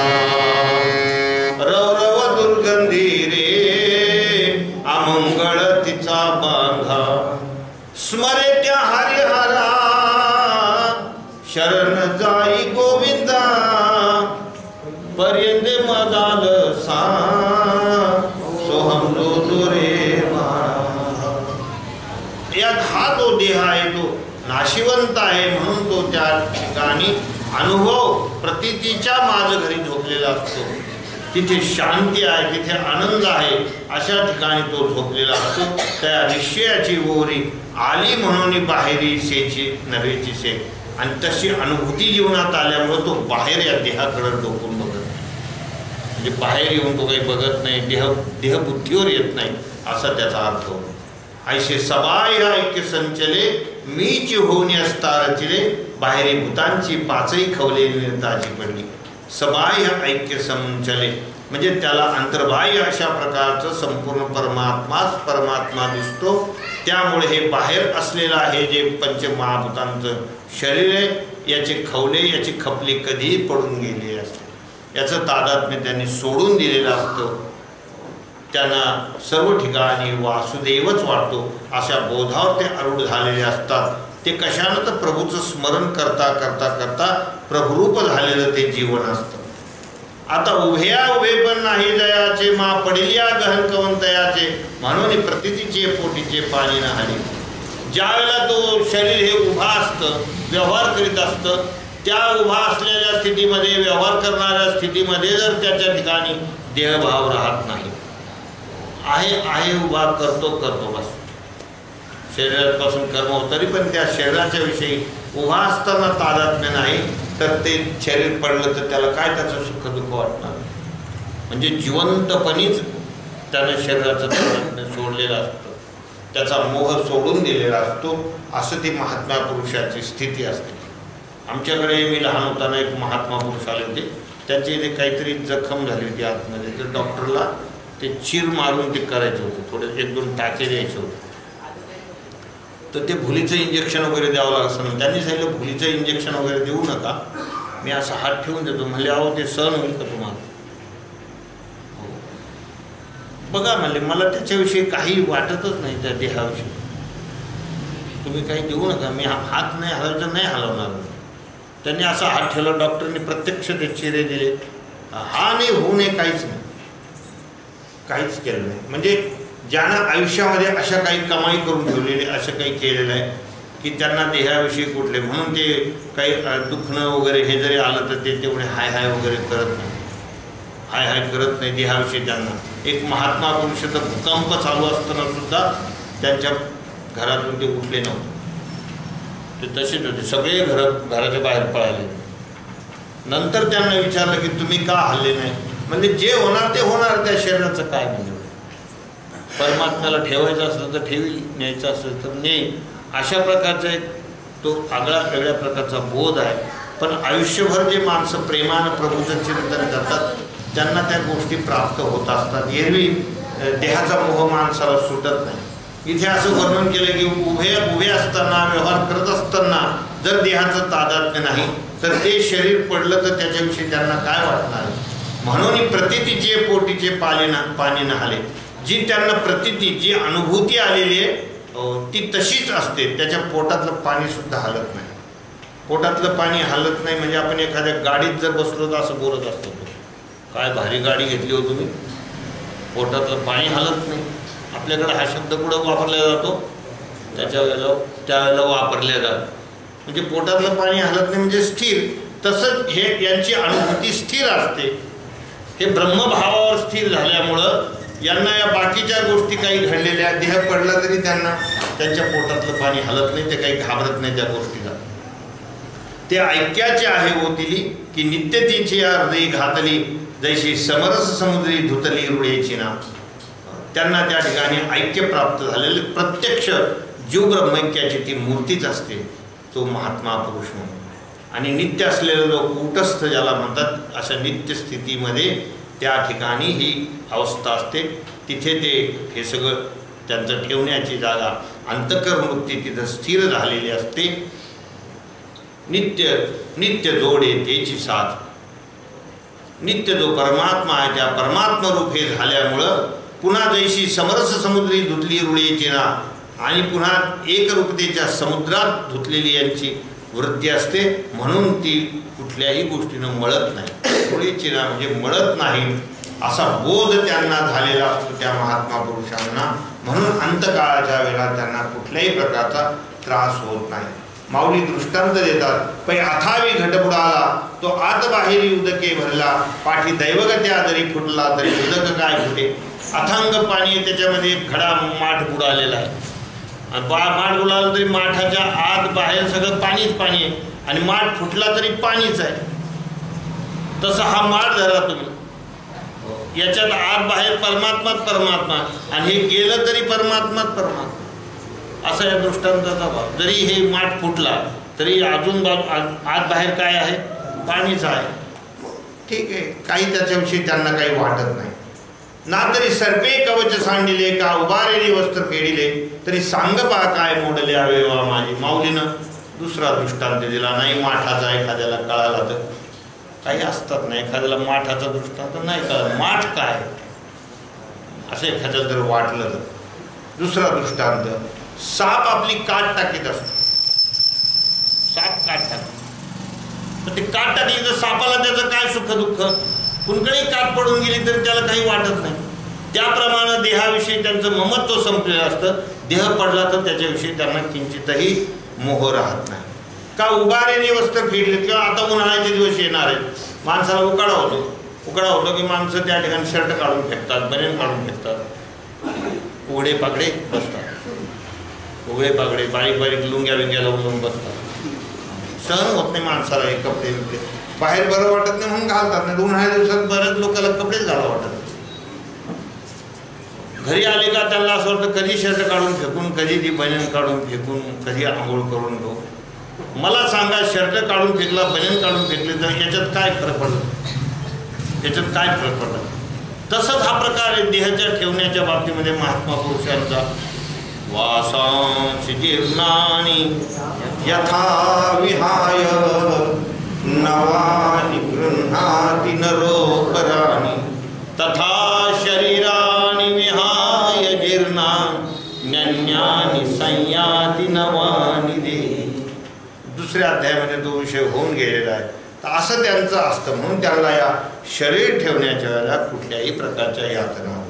रवरव दुर्गंधी रे अमंगळ तिचा बांधा स्मरे त्या हरिहरा शरण जाई गोविंदा पर्यंत मदाल सा सोहम लो रे बाळा। यात हा तो देह आहे तो नाशिवंत आहे म्हणून तो त्या ठिकाणी अनुभव प्रतीतीच्या माझ घरी झोपलेला असतो, तिथे शांती आहे, तिथे आनंद आहे, अशा ठिकाणी तो झोपलेला असतो। त्या निश्चयाची ओरी आली म्हणून बाहेरी सेची नव्हेची से, आणि तशी अनुभूती जीवनात आल्यामुळे तो बाहेर या देहाकडे डोकून बघत नाही, म्हणजे बाहेर येऊन तो काही बघत नाही, देह देहबुद्धीवर येत नाही असा त्याचा अर्थ होतो। ऐसे सबाय ऐक्य संचले मीची होऊन असता रचिले बाहेरी भूतांची पाचही खवले निर्ताची पडली। सबाह्य ऐक्य संचले म्हणजे त्याला अंतर्बाह्य अशा प्रकारचं संपूर्ण परमात्माच परमात्मा दिसतो। त्यामुळे हे बाहेर असलेलं आहे जे पंचमहाभूतांचं शरीर आहे, याचे खवले याची खपली कधीही पडून गेलेली असते, याचं तादात्म्य त्यांनी सोडून दिलेलं असतं। त्यांना सर्व ठिकाणी वासुदेवच वाटतो अशा बोधावर ते आरूढ झालेले असतात। ते कशानं तर प्रभूचं स्मरण करता करता करता प्रभुरूप झालेलं ते जीवन असतं। आता उभ्या उभे पण नाही जयाचे मा पडिल्या गहन कवंतयाचे म्हणून प्रतितीचे पोटीचे पाणी न हानी। ज्या वेळेला तो शरीर हे उभा असतं व्यवहार करीत असतं, त्या उभा असलेल्या स्थितीमध्ये व्यवहार करणाऱ्या स्थितीमध्ये जर त्याच्या ठिकाणी देहभाव राहत नाही, आहे आहे उभा करतो करतो बस, शरीरापासून कर्म होत तरी पण त्या शरीराच्या विषयी उभा असताना तादात्म्य नाही, तर ते शरीर पडलं तर त्याला काय त्याचं सुख दुःख वाटणार, म्हणजे जिवंतपणीच त्यानं शरीराचं तादात्म्य सोडलेलं असतं, त्याचा मोह सोडून दिलेला असतो। असं ती महात्मा पुरुषाची स्थिती असते। आमच्याकडे मी लहान होताना एक महात्मा पुरुष आले होते, त्यांचे इथे काहीतरी जखम झाली होती आतमध्ये, तर डॉक्टरला ते चीर मारून ते करायचं होतं, थोडे एक दोन टाके द्यायचे होते, तर ते भुलीचं इंजेक्शन वगैरे द्यावं लागतं। त्यांनी सांगितलं भुलीचं इंजेक्शन वगैरे देऊ नका, मी असा हात ठेवून देतो। म्हणले अहो ते सहन होईल का तुम्हाला? बघा म्हणले मला त्याच्याविषयी काही वाटतच नाही, त्या देहाविषयी तुम्ही काही देऊ नका, मी हात नाही हलवायचा, नाही हलवणार। त्यांनी असा हात ठेवला, डॉक्टरने प्रत्यक्ष ते चिरे दिले, हा नाही होऊ नये काहीच नाही, काहीच केलं नाही। म्हणजे ज्यानं आयुष्यामध्ये अशा काही कमाई करून ठेवलेली, असं काही केलेलं आहे की त्यांना देहाविषयी कुठले म्हणून ते काही दुखणं वगैरे हे जरी आलं तर ते तेवढे हाय हाय वगैरे करत नाही, हाय हाय करत नाही देहाविषयी त्यांना। एक महात्मा पुरुषाचा भूकंप चालू असताना सुद्धा त्यांच्या घरातून ते उठले नव्हते, ते तसेच होते, सगळे घर घराच्या बाहेर पळाले। नंतर त्यांना विचारलं की तुम्ही का हल्ले नाही? म्हणजे जे होणार ते होणार, त्या शरीराचं काय म्हणजे, परमात्म्याला ठेवायचं असलं तर ठेवी, न्यायचं असलं तर नेई, अशा प्रकारचा एक तो आगळा वेगळ्या प्रकारचा बोध आहे। पण आयुष्यभर जे माणसं प्रेमानं प्रभूचं चिंतन करतात त्यांना त्या गोष्टी प्राप्त होत असतात। एरवी देहाचा मोह माणसाला सुटत नाही। इथे असं वर्णन केलं की उभे उभे असताना व्यवहार करत असताना जर देहाचं तादात्म्य नाही तर ते शरीर पडलं तर त्याच्याविषयी त्यांना काय वाटणार, म्हणून प्रतीतीचे पोटीचे पाले ना पाणी नहाले। जी त्यांना प्रतीती जी अनुभूती आलेली आहे ती तशीच असते, त्याच्या पोटातलं पाणी सुद्धा हलत नाही। पोटातलं पाणी हलत नाही म्हणजे आपण एखाद्या गाडीत जर बसलो तर असं बोलत असतो, काय भारी गाडी घेतली हो तुम्ही, पोटातलं पाणी हलत नाही। आपल्याकडे हा शब्द कुठं वापरला जातो, त्याच्या वेळेला त्यावेळेला वापरल्या जात, म्हणजे पोटातलं पाणी हलत नाही म्हणजे स्थिर। तसंच हे यांची अनुभूती स्थिर असते, हे ब्रह्मभावावर स्थिर झाल्यामुळं यांना या बाकीच्या गोष्टी काही घडलेल्या, देह पडला तरी त्यांना त्यांच्या पोटातलं पाणी हलत नाही, ते काही घाबरत नाही त्या गोष्टीला। ते ऐक्याचे आहे होतिली की नित्य तिची या हृदय घातली, जैशी समरस समुद्री धुतली रुळेची ना। त्यांना त्या ठिकाणी ऐक्य प्राप्त झालेले प्रत्यक्ष जीव ब्रह्मैक्याची ती मूर्तीच असते, तो महात्मा पुरुष म्हणून। आणि नित्य असलेले लोक कूटस्थ ज्याला म्हणतात, अशा नित्य स्थितीमध्ये त्या ठिकाणी ही अवस्था असते। तिथे ते हे सगळं त्यांचं ठेवण्याची जागा अंतःकरण वृत्ती तिथं स्थिर झालेली असते. नित्य नित्य जोड आहे त्याची साथ. नित्य जो परमात्मा आहे त्या परमात्मा रूप हे झाल्यामुळं पुन्हा जैशी समरस समुद्री धुतली रुळेची ना आणि पुन्हा एकरूपतेच्या समुद्रात धुतलेली यांची वृत्ती असते. म्हणून ती कुठल्याही गोष्टीनं मळत नाही. रुळेची ना म्हणजे मळत नाही असा बोध त्यांना झालेला असतो त्या महात्मा पुरुषांना. म्हणून अंतकाळाच्या वेळा त्यांना कुठल्याही प्रकारचा त्रास होत नाही. माऊली दृष्टांत देतात. पै अथावी घटबुडाला तो आत बाहेरी उदके भरला, पाठी दैवगत्या जरी फुटला तरी उदक काय फुटे. अथांग पाणी आहे त्याच्यामध्ये खडा माठ बुडालेला आहे. बा माठ बुडाला तरी माठाच्या आत बाहेर सगळं पाणीच पाणी आहे आणि माठ फुटला तरी पाणीच आहे. तसं हा माठ धरा तुम्ही, याच्यात आत बाहेर परमात्माच परमात्मा आणि हे गेलं तरी परमात्माच परमात्मा असा या दृष्टांताचा भाव. जरी हे माठ फुटला तरी अजून बाजू आत बाहेर काय आहे, पाणीच आहे. ठीक आहे, काही त्याच्याविषयी त्यांना काही वाटत नाही. ना तरी सर्पे कवच सांडिले का उभारेली वस्त्र फेडिले तरी सांग पा काय मोडले आवे वा माझी. माऊलीनं दुसरा दृष्टांत दिला. नाही माठाचा एखाद्याला कळाला तर काही असतात नाही, एखाद्याला माठाचा दृष्टांत नाही कळला माठ काय असं एखाद्याला जर वाटलं तर. दुसरा दृष्टांत, साप आपली काट टाकीत असतो. साप काट टाकतो तर ते काट टाकली तर सापाला त्याचं काय सुख दुःख. कुणकडेही काट पडून गेली तरी त्याला काही वाटत नाही. त्याप्रमाणे देहाविषयी त्यांचं ममत्व संपलेलं असतं. देह पडला तर त्याच्याविषयी त्यांना किंचितही मोह राहत नाही. का उभारेने वस्त्र फेडले किंवा आता उन्हाळ्याचे दिवस येणार आहेत, माणसाला उकाडा होतो. उकाडा होतो की माणसं त्या ठिकाणी शर्ट काढून फेकतात, बनियन काढून फेकतात, उघडे पाकडे बसतात. उघडे पाकडे बारीक बारीक लुंग्या बिंग्या लावून बसतात. सहन होत नाही माणसाला हे कपडे बिपडे. बाहेर बरं वाटत नाही म्हणून घालतात. नाही उन्हाळ्या दिवसात बऱ्याच लोकांना कपडेच घाला वाटत. घरी आले का त्यांना असं वाटतं कधी शर्ट काढून फेकून, कधी ती बनियन काढून फेकून, कधी आंघोळ करून घेऊ. मला सांगा, शर्ट काढून फेकला, बनियन काढून फेकले तर याच्यात काय फरक पडला? याच्यात काय फरक पडला? तसंच हा प्रकार आहे देहाच्या ठेवण्याच्या बाबतीमध्ये महात्मा पुरुषांचा. वासांसी जीर्णानि यथा विहाय नवानि गृह्णाति नरोपराणि तथा शरीरानि विहाय जीर्णान्यन्यानि संयाति नवानि देहि. दुसऱ्या अध्यायामध्ये तो विषय होऊन गेलेला आहे. तर असं त्यांचं असतं. म्हणून त्यांना या शरीर ठेवण्याच्या वेळेला कुठल्याही प्रकारच्या यातना होत.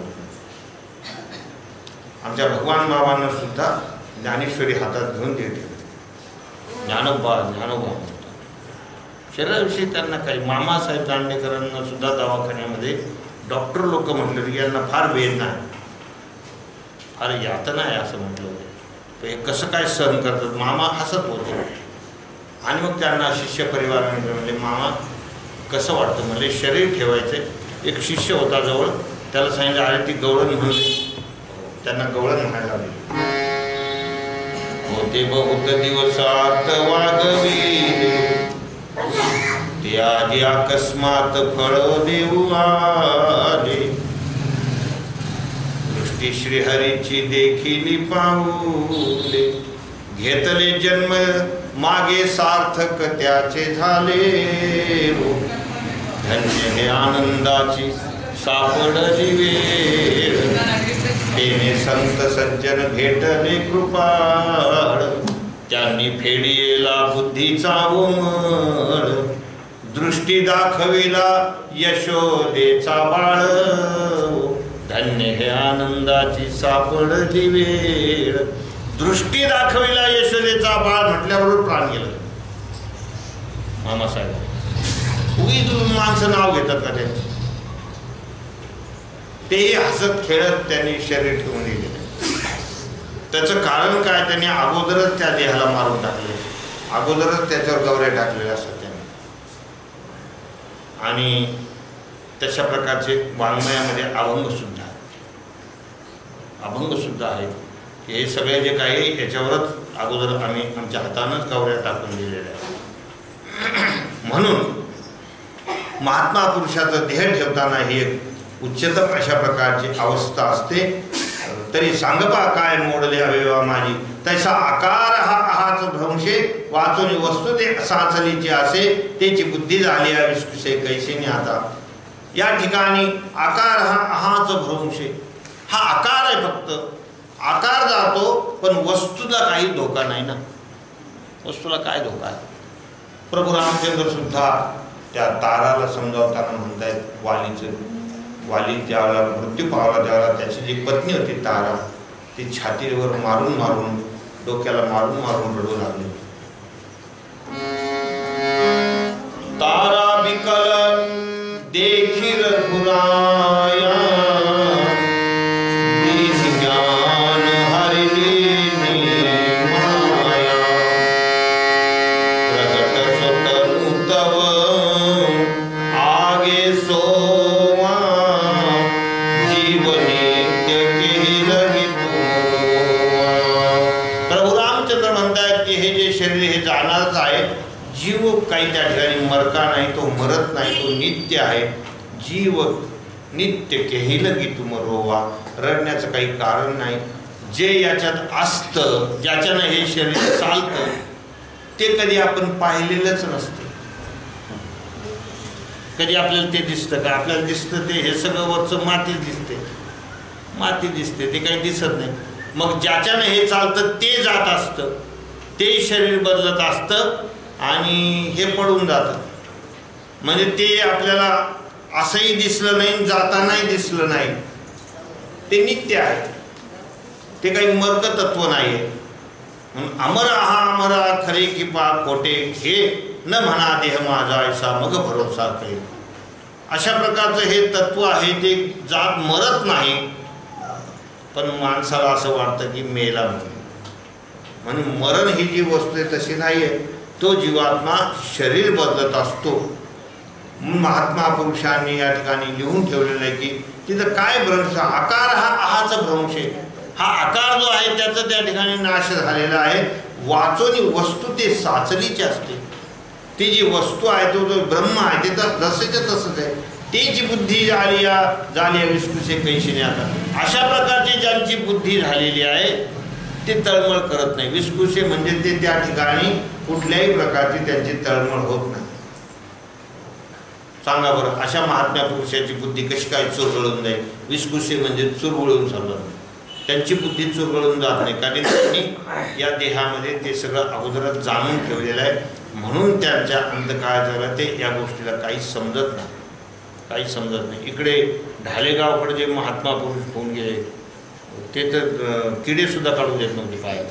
आमच्या भगवान बाबांना सुद्धा ज्ञानेश्वरी हातात घेऊन ते ठेवले. ज्ञानोबा ज्ञानोबा शरीराविषयी त्यांना काही. मामासाहेब दांडेकरांना सुद्धा दवाखान्यामध्ये डॉक्टर लोक म्हटलं की यांना फार वेदना आहे, फार यातना आहे असं म्हटलं होतं. तर हे कसं काय सहन करतात? मामा हसत होते. आणि मग त्यांना शिष्य परिवाराने म्हणजे मामा कसं वाटतं म्हणजे शरीर ठेवायचं. एक शिष्य होता जवळ, त्याला सांगितलं अरे ती गवळण म्हणली. त्यांना गवळण म्हणायला लागली. होते बहुत दिवसात वागवी ते आजी अकस्मात फळ देऊ आले. दृष्टी श्रीहरीची देखील पाऊले घेतले जन्म मागे सार्थक त्याचे झाले. धन्य हे आनंदाची सापडली वेळ तेने संत सज्जन भेटले कृपाळ. त्यांनी फेडिला बुद्धीचा उमळ दृष्टी दाखविला यशोदेचा बाळ. धन्य हे आनंदाची सापडली वेळ. दृष्टी दाखविला यशोदेचा बाळ म्हटल्याबरोबर प्राण गेला मामासाहेब. उगीच माणसं नाव घेतात का त्यांचं? तेही हसत खेळत त्यांनी शरीर ठेवून दिले. त्याचं कारण काय? त्यांनी अगोदरच त्या देहाला मारून टाकले, अगोदरच त्याच्यावर गवऱ्या टाकलेल्या असतात त्यांनी. आणि तशा प्रकारचे वाङ्मयामध्ये अभंग सुद्धा अभंग सुद्धा आहेत. हे सगळे जे काही याच्यावरच अगोदर आम्ही आमच्या हातानंच गवऱ्या टाकून दिलेल्या आहेत. म्हणून महात्मा पुरुषाचं देह ठेवताना ही एक उच्चतम अशा प्रकारची अवस्था असते. तरी सांगपा काय मोडले अवेवा माझी, तैसा आकार हा आहाच भ्रंशे, वाचून वस्तू ते साचलीची असे, त्याची बुद्धी झाली विस्कुसे कैसेने आता. या ठिकाणी आकार हा आहाच भ्रंशे, हा आकार आहे, फक्त आकार जातो, पण वस्तूला काही धोका नाही ना. वस्तूला काय धोका आहे? प्रभू रामचंद्र सुद्धा त्या ताराला समजावताना म्हणतायत, वालीचं वाली ज्यावेळेला मृत्यू पावला त्यावेळेला त्याची जी पत्नी होती तारा, ती छातीवर मारून मारून डोक्याला मारून मारून रडू लागली. तारा बिकल देखी रघुराया, ज्ञान हरिणी माया, प्रगट स्वतनु तव आगे सो जीव काही त्या ठिकाणी मरका नाही, तो मरत नाही, तो नित्य आहे. जीव नित्य केही लगी तुम रोवा, रडण्याचं काही कारण नाही. जे याच्यात असतं, ज्याच्यानं हे शरीर चालतं, ते कधी आपण पाहिलेलंच नसतं. कधी आपल्याला ते दिसतं का? आपल्याला दिसतं ते हे सगळं वरचं माती दिसते, माती दिसते, ते काही दिसत नाही. मग ज्याच्यानं हे चालतं ते जात असतं, ते शरीर बदलत असतं आणि हे पडून जातं. म्हणजे ते आपल्याला असंही दिसलं नाही, जातानाही दिसलं नाही, ते नित्य आहे, ते काही मर्क तत्व नाही आहे. म्हणून अमर हा अमरा खरे की पा खोटे, हे न म्हणा देह माझा ऐसा मग भरोसा करेल. अशा प्रकारचं हे तत्व आहे, ते जात मरत नाही, पण माणसाला असं वाटतं की मेला म्हणून. म्हणून मरण ही जी वस्तू आहे तशी नाही आहे, तो जीवात्मा शरीर बदलत असतो. महात्मा पुरुषांनी या ठिकाणी लिहून ठेवलेलं आहे की तिथं काय भ्रंश, आकार हा आहाचा भ्रंश आहे. हा आकार जो आहे त्याचा त्या ठिकाणी नाश झालेला आहे. वाचोनी वस्तू ते साचलीची असते. ती जी वस्तू आहे तो जो ब्रह्म आहे ते तर जसेच्या तसंच आहे. ती जी बुद्धी झाली या झाली विष्णूचे कैशीने आता, अशा प्रकारची ज्यांची बुद्धी झालेली आहे ते तळमळ करत नाही. विस्कुसे म्हणजे ते त्या ठिकाणी कुठल्याही प्रकारची त्यांची तळमळ होत नाही. सांगा बरं, अशा महात्म्या पुरुषाची बुद्धी कशी काय चुरगळून जाईल? विस्कुसे म्हणजे चुरगळून चाललं, त्यांची बुद्धी चुरगळून जात नाही, कारण त्यांनी या देहामध्ये ते सगळं अगोदरच जाणून ठेवलेलं आहे. म्हणून त्यांच्या अंतकाळाला ते या गोष्टीला काही समजत नाही, काही समजत नाही. इकडे ढालेगावकडे जे महात्मा पुरुष होऊन गेले ते तर किडे सुद्धा काढून देत नव्हते पायात.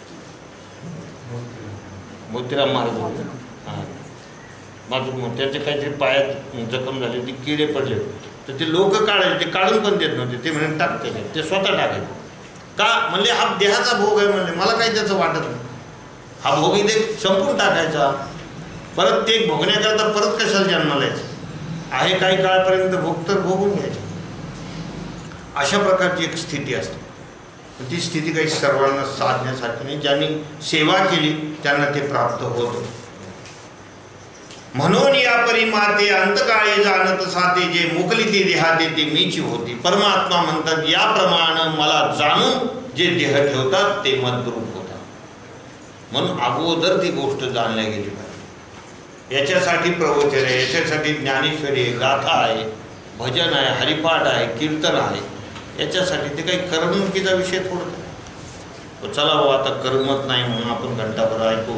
मोतीराम महाराज होते, हां माझं त्यांचे काहीतरी पायात जखम झाली, ती किडे पडले, तर ते लोक काढायचे, ते काढून पण देत नव्हते. ते म्हणे टाक त्याच्यात, ते स्वतः टाकायचे. का म्हणले हा देहाचा भोग आहे, म्हणले मला काही त्याचं वाटत नाही, हा भोग इथे संपून टाकायचा, परत ते भोगण्याकरता परत कशाला जन्माला यायचं आहे, काही काळपर्यंत भोग तर भोगून घ्यायचं. अशा प्रकारची एक स्थिती असते. ती स्थिती काही सर्वांना साधण्यासाठी नाही, ज्यांनी सेवा केली त्यांना ते प्राप्त होतं. म्हणून या परिमाते अंतकाळी जाणत साते, जे मुकली ती देहाते ती मीची होती. परमात्मा म्हणतात याप्रमाणे मला जाणून जे देह ठेवतात ते मद्रूप होतात. म्हणून अगोदर ती गोष्ट जाणल्या गेली पाहिजे. याच्यासाठी प्रवचन आहे, याच्यासाठी ज्ञानेश्वरी आहे, गाथा आहे, भजन आहे, हरिपाठ आहे, कीर्तन आहे. याच्यासाठी ते काही करमणुकीचा विषय थोडं चला बाबा आता करमत नाही म्हणून आपण घंटाभर ऐकू.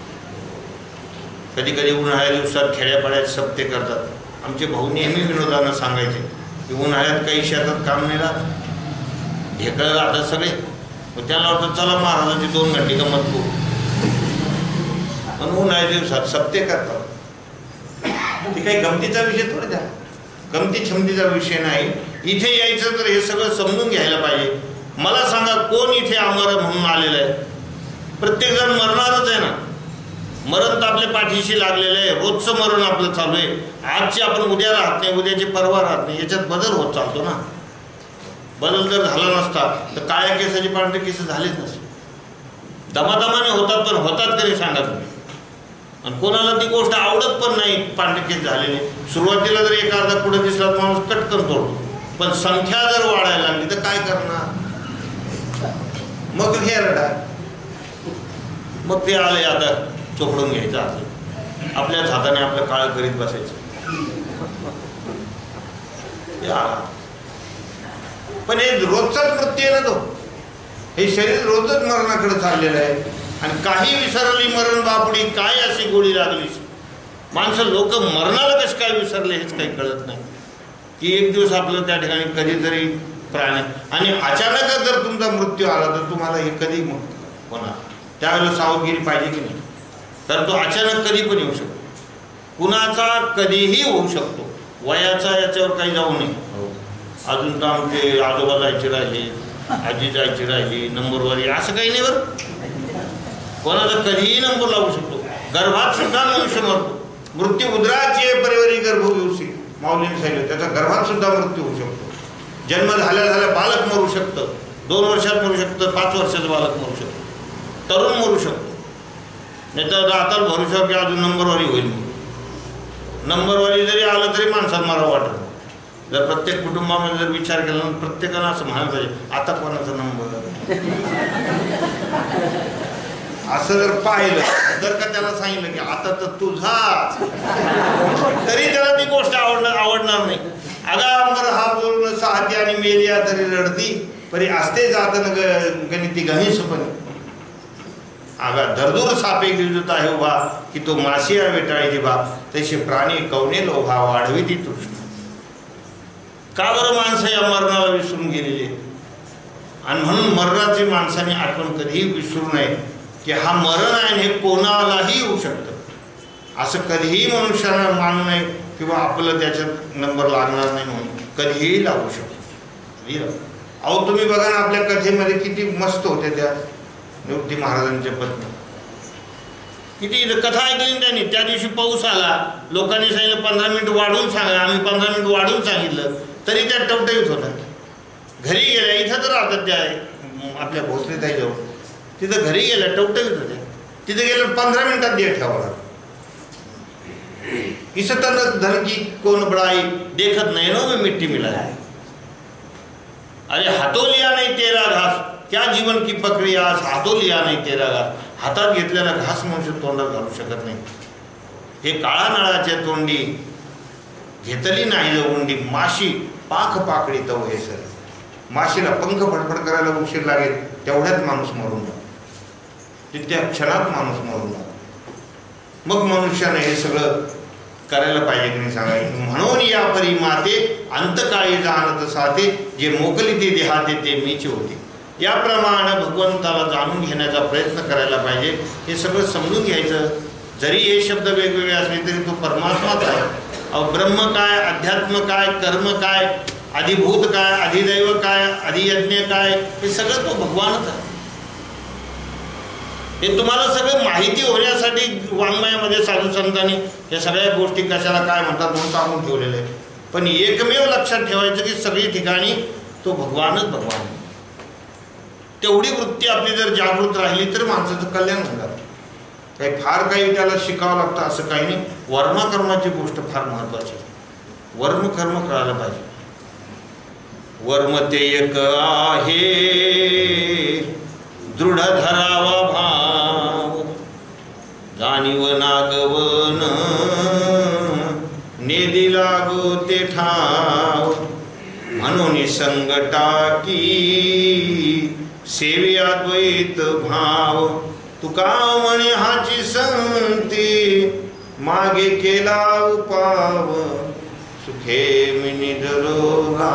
कधी कधी उन्हाळ्या दिवसात खेड्यापाड्यात सप्ते करतात. आमचे भाऊ नेहमी विनोदानं सांगायचे की उन्हाळ्यात काही शेतात काम नाही राहत, ढेकळं राहतात सगळे, मग त्याला वाटतं चला महाराजांची दोन घंटे गंमत करू, पण उन्हाळ्या दिवसात सप्ते करतात. ते काही गमतीचा विषय थोडं द्या, गमती छमतीचा विषय नाही. इथे यायचं तर हे सगळं समजून घ्यायला पाहिजे. मला सांगा कोण इथे अमर म्हणून आलेलं आहे? प्रत्येकजण मरणारच आहे ना. मरण तर आपल्या पाठीशी लागलेलं आहे, रोजचं मरण आपलं चालू आहे. आजची आपण उद्या राहत नाही, उद्याची परवा राहत नाही, याच्यात बदल होत चालतो ना. बदल जर झाला नसता तर काळ्या केसाचे पांढरे केस झालेच नसते. दमादमाने होतात, पण होतात तरी सांगा तुम्ही. आणि कोणाला ती गोष्ट आवडत पण नाही, पांढरे केस झालेले. सुरुवातीला जर एक अर्धा पुढे दिसला तर माणूस कटकन तोडतो, पण संख्या जर वाढायला लागली तर काय करणार? मग हे रडा, मग ते आले आता चोपडून घ्यायचं हात, आपल्याच हाताने आपलं काळ करीत बसायचं. पण हे रोजचाच वृत्ती आहे ना, तो हे शरीर रोजच मरणाकडे चाललेलं आहे. आणि काही विसरली मरण बापडी, काय अशी गोळी लागली. माणसं लोक मरणाला कसं काय विसरले हेच काही कळत नाही. की एक दिवस आपलं त्या ठिकाणी कधीतरी प्राणी, आणि अचानकच जर तुमचा मृत्यू आला तर तुम्हाला हे कधी होणार, त्यावेळेला सावधगिरी पाहिजे की नाही. तर तो अचानक कधी पण येऊ शकतो, कुणाचा कधीही होऊ शकतो. वयाचा याच्यावर काही जाऊ नये. अजून तर आमचे आजोबा जायचे राहिले, आजी जायची राहिली, नंबरवारी असं काही नाही बरं. कोणाचा कधीही नंबर लागू शकतो. गर्भात सुद्धा मनुष्य मरतो. मृत्यू उदराची परिवारी गर्भविवसी माऊलीने सांगितलं, त्याचा गर्भात सुद्धा मृत्यू होऊ शकतो. जन्म झाल्या झाल्या बालक मरू शकतं, दोन वर्षात मरू शकतं, पाच वर्षाचं बालक मरू शकतं, तरुण मरू शकतो. नाही तर आता भरोशावर की अजून नंबरवारी होईल. नंबरवारी जरी आलं तरी माणसाला मला वाटत. जर प्रत्येक कुटुंबामध्ये जर विचार केला तर प्रत्येकानं असं म्हणायला पाहिजे, आता कोणाचा नंबर असं जर पाहिलं, जर का त्याला सांगितलं की आता तर तुझाच, तरी त्याला ती गोष्ट आवडणार आवडणार नाही. अगा अंबर हा बोलणं साहती आणि मेलिया तरी रडती, परी असते जात न गणिती गणेशपणे. आगा धरदूर सापे गिरजत आहे उभा, की तो मासिया वेटाळी बा, तसे प्राणी कवने लोभा वाढवी ती तृष्ण. का बरं माणसं या मरणाला विसरून गेलेली? आणि म्हणून मरणाची माणसाने आठवण कधीही विसरू नये की हा मरण आहे, हे कोणालाही होऊ शकतं. असं कधीही मनुष्याला मानू नये किंवा आपलं त्याच्यात नंबर लागणार नाही म्हणून कधीही लागू शकतो. अहो तुम्ही बघा ना, आपल्या कथेमध्ये किती मस्त होते त्या निवृत्ती महाराजांच्या पत्नी. किती कथा ऐकली त्यांनी. त्या दिवशी पाऊस आला, लोकांनी सांगितलं पंधरा मिनिट वाढवून सांगा. आम्ही पंधरा मिनिट वाढवून सांगितलं तरी त्या टवटवीत होत्या. घरी गेल्या, इथं तर राहतात त्या आपल्या भोसलेताईजवळ, तिथं घरी गेल्या टवटवीत होत्या. तिथे गेलं पंधरा मिनिटात दे ठेवा. इसं तर धन की कोण बड़ाई देखत नाही नो मी मिट्टी मिलाय. अरे हातो लिया नाही तेरा घास, क्या जीवन की पकडी आज. हातो लिया नाही तेरा घास, हातात घेतलेला घास मनुष्य तोंडात घालू शकत नाही. हे काळा नळाच्या तोंडी घेतली नाही उंडी, माशी पाख पाकडी तव हे सर. माशीला पंख फडफड करायला उशीर लागेल, तेवढ्यात माणूस मरून जातो. तितक्या क्षणात माणूस मरून जातो. मग मनुष्याने हे सगळं करायला पाहिजे की नाही सांगायचं. म्हणून या परी माते अंतकाळी जाणत साते, जे मोकली ते देहाते ते मीच होते. याप्रमाणे भगवंताला जाणून घेण्याचा प्रयत्न करायला पाहिजे. हे सगळं समजून घ्यायचं. जरी हे शब्द वेगवेगळे असले तरी तो परमात्माच आहे. अहो ब्रह्म काय, अध्यात्म काय, कर्म काय, अधिभूत काय, अधिदैव काय, अधियज्ञ काय, हे सगळं तो भगवानच आहे. हे तुम्हाला सगळं माहिती होण्यासाठी वाङ्मयामध्ये साधू संतांनी या सगळ्या गोष्टी कशाला काय म्हणतात म्हणून सांगून ठेवलेले आहे. पण एकमेव लक्षात ठेवायचं की सगळी ठिकाणी तो भगवानच भगवान. तेवढी वृत्ती आपली जर जागृत राहिली तर माणसाचं कल्याण होणार. काही फार काही त्याला शिकावं लागतं असं काही नाही. वर्मकर्माची गोष्ट फार महत्त्वाची आहे. वर्मकर्म कळायला पाहिजे. वर्म ते एक आहे दृढ धरावा भाव, जाणीव नागवन नेदी लागो ते ठाव. म्हणून संगटाकी सेवी अद्वैत भाव. तुका म्हणे हाची संती मागे केला उपाव. सुखे मिनी दरोगा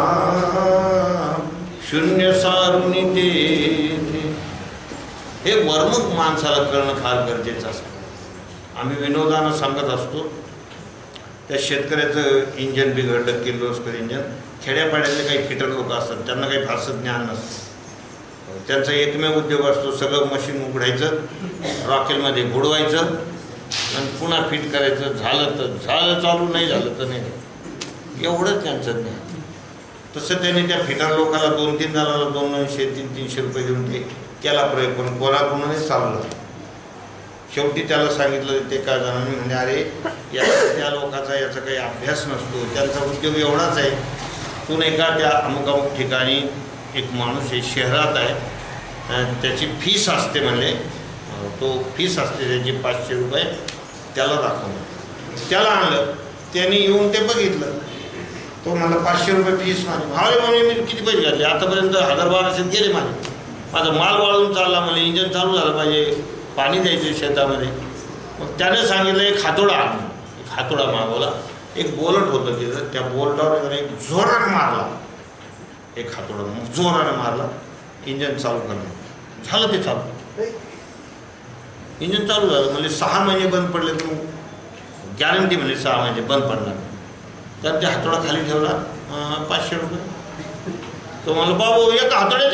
शून्य सारुनी ते. हे वर्मक माणसाला करणं फार गरजेचं असतं. आम्ही विनोदानं सांगत असतो, त्या शेतकऱ्याचं इंजन बिघडलं, किर्लोस्कर इंजन. खेड्यापाड्यातले काही फिटर लोक असतात, त्यांना काही फारसं ज्ञान नसतं. त्यांचा एकमेव उद्योग असतो सगळं मशीन उघडायचं, रॉकेलमध्ये बुडवायचं आणि पुन्हा फिट करायचं. झालं तर झालं चालू, नाही झालं तर नाही. एवढंच त्यांचं ज्ञान. तसं त्यांनी त्या फिटर लोकांना दोन तीन जणांना दोनशे तीन तीनशे रुपये देऊन ते केला प्रयोग, पण कोणाकोणाने चालला. शेवटी त्याला सांगितलं ते काय जणांनी, म्हणजे अरे या त्या लोकांचा याचा काही अभ्यास नसतो, त्यांचा उद्योग एवढाच आहे तू नाही का त्या अमुक अमुक ठिकाणी एक माणूस आहे, शहरात आहे, त्याची फीस असते म्हणले, तो फीस असते त्याची पाचशे रुपये, त्याला दाखवलं. त्याला आणलं, त्याने येऊन ते बघितलं. तो मला पाचशे रुपये फीस माझी. भावले म्हणून मी किती पैसे घातले आतापर्यंत? हजार बाराशे गेले माझे. माझा माल वाळून चालला, मला इंजन चालू झालं पाहिजे, पाणी द्यायचे शेतामध्ये. मग त्याने सांगितलं एक हातोडा आण. एक हातोडा मागवला. एक बोलट होतं तिथं, त्या बोलटावर एक जोरानं मारला, एक हातोडा जोरानं मारला, इंजन चालू करणं झालं. ते चालू इंजन चालू झालं. म्हणजे सहा महिने बंद पडले तर गॅरंटी म्हणजे सहा महिने बंद पडणार. तर ते हातोडा खाली ठेवला, पाचशे रुपये. तो मला बाबू एक हातोड्याचे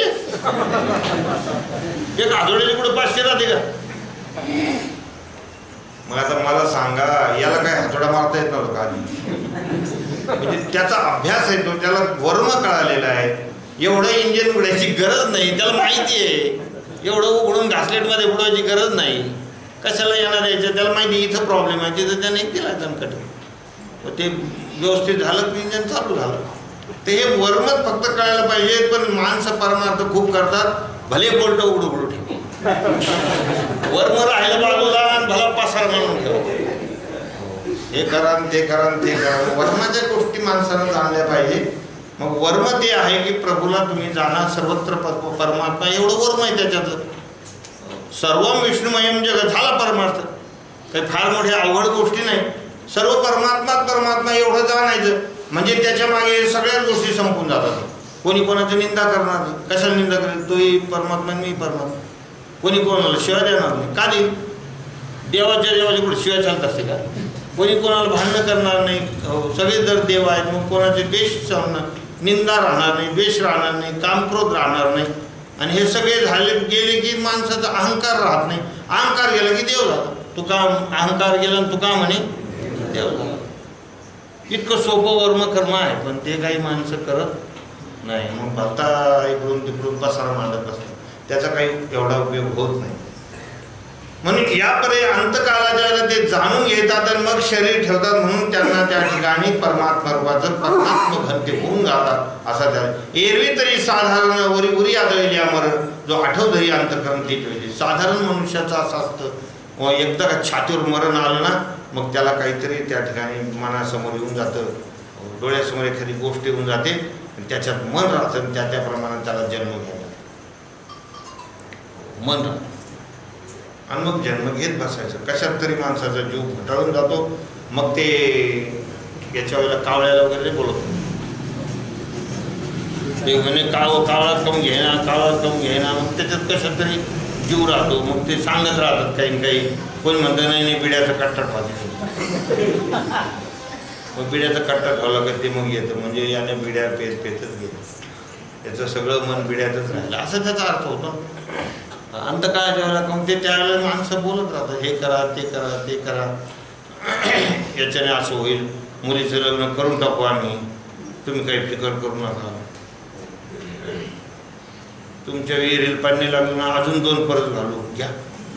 एक हातोड्याचे कुठे पाचशे राहते का? मग आता मला सांगा, याला काय हातोडा मारता येत नव्हतं का आधी? म्हणजे त्याचा अभ्यास आहे, तो त्याला वर्म कळालेला आहे. एवढं इंजिन उघडायची गरज नाही, त्याला माहिती आहे. एवढं उघडून घासलेटमध्ये उडवायची गरज नाही. कशाला येणार यायचं? त्याला माहिती इथं प्रॉब्लेम आहे, तिथं त्याने दिला दणकट. ते व्यवस्थित झालं की इंजन चालू झालं. ते हे वर्मच फक्त कळायला पाहिजे. पण माणसं परमार्थ खूप करतात, भले बोलट उघडू उघडू ठेव, वर्म राहिलं बाजूला आणि भला पसार म्हणून ठेव. हे करा ते करा ते करा. वर्माच्या गोष्टी माणसानं जाणल्या पाहिजे. मग वर्म ते आहे की प्रभूला तुम्ही जाणार, सर्वत्र परमात्मा, एवढं वर्म आहे त्याच्यातलं. सर्वम विष्णुमयम जग, झाला परमार्थ. काही फार मोठ्या अवघड गोष्टी नाही. सर्व परमात्माच परमात्मा एवढं जाणायचं म्हणजे त्याच्या मागे सगळ्याच गोष्टी संपून जातात. कोणी कोणाची निंदा करणार नाही. कशाला निंदा करेल? तोही परमात्मा मी परमात्मा. कोणी कोणाला शिवाय देणार नाही. का देईल? देवाच्या देवाच्या कुठे शिवाय चालत असते का? कोणी कोणाला भांडणं करणार नाही. सगळे जर देव आहेत मग कोणाचे द्वेष चालणार, निंदा राहणार नाही, द्वेष राहणार नाही, कामक्रोध राहणार नाही. आणि हे सगळे झाले गेले की माणसाचा अहंकार राहत नाही. अहंकार गेला की देव झाला. तुका अहंकार गेला आणि तुका म्हणे देव झाला. इतकं सोपं वर्म कर्म आहे, पण ते काही माणसं करत नाही. मग भलता इकडून तिकडून पसारा मांडत असतात, त्याचा काही एवढा उपयोग होत नाही. म्हणून यापर्यंत अंतकालाच्या ते जाणून घेतात आणि मग शरीर ठेवतात. म्हणून त्यांना त्या ठिकाणी परमात्मा रूपाचं परमात्म घनते होऊन जातात. असा त्या एरवी तरी साधारण वरी उरी आदळली अमर, जो आठवधरी अंतकरण ते ठेवले. साधारण मनुष्याचं असं असतं, एकदा का छातीवर मरण आलं ना, मग त्याला काहीतरी त्या ठिकाणी मनासमोर येऊन जातं, डोळ्यासमोर एखादी गोष्ट येऊन जाते, त्याच्यात मन राहतं आणि त्या त्याप्रमाणे त्याला जन्म घ्यायला मन राहतं. आणि मग जन्म घेत बसायचं. कशात तरी माणसाचा जीव घटाळून जातो. मग ते याच्या वेळेला कावळ्याला वगैरे बोलतो, ते म्हणे काव कावळात काऊन घेणा, कावळात काऊन घेणा. मग त्याच्यात कशात तरी जीव राहतो. मग ते सांगत राहतात काही काही. कोणी म्हणतं नाही नाही बिड्याचा कट्टा ठेवला, मग बिड्याचा कट्टा ठेवला का ते मग येतं. म्हणजे याने बिड्या पेत पेतच गेलं, त्याचं सगळं मन बिड्यातच राहिलं, असं त्याचा अर्थ होतो. अंतकाळ जेव्हा मग ते त्यावेळेला माणसं बोलत राहतात, हे करा ते करा ते करा, याच्याने असं होईल, मुलीचं लग्न करून टाकू आम्ही, तुम्ही काही फिकर करू नका, तुमच्या विहिरील पाणी लागलं ना अजून दोन परत घालू घ्या,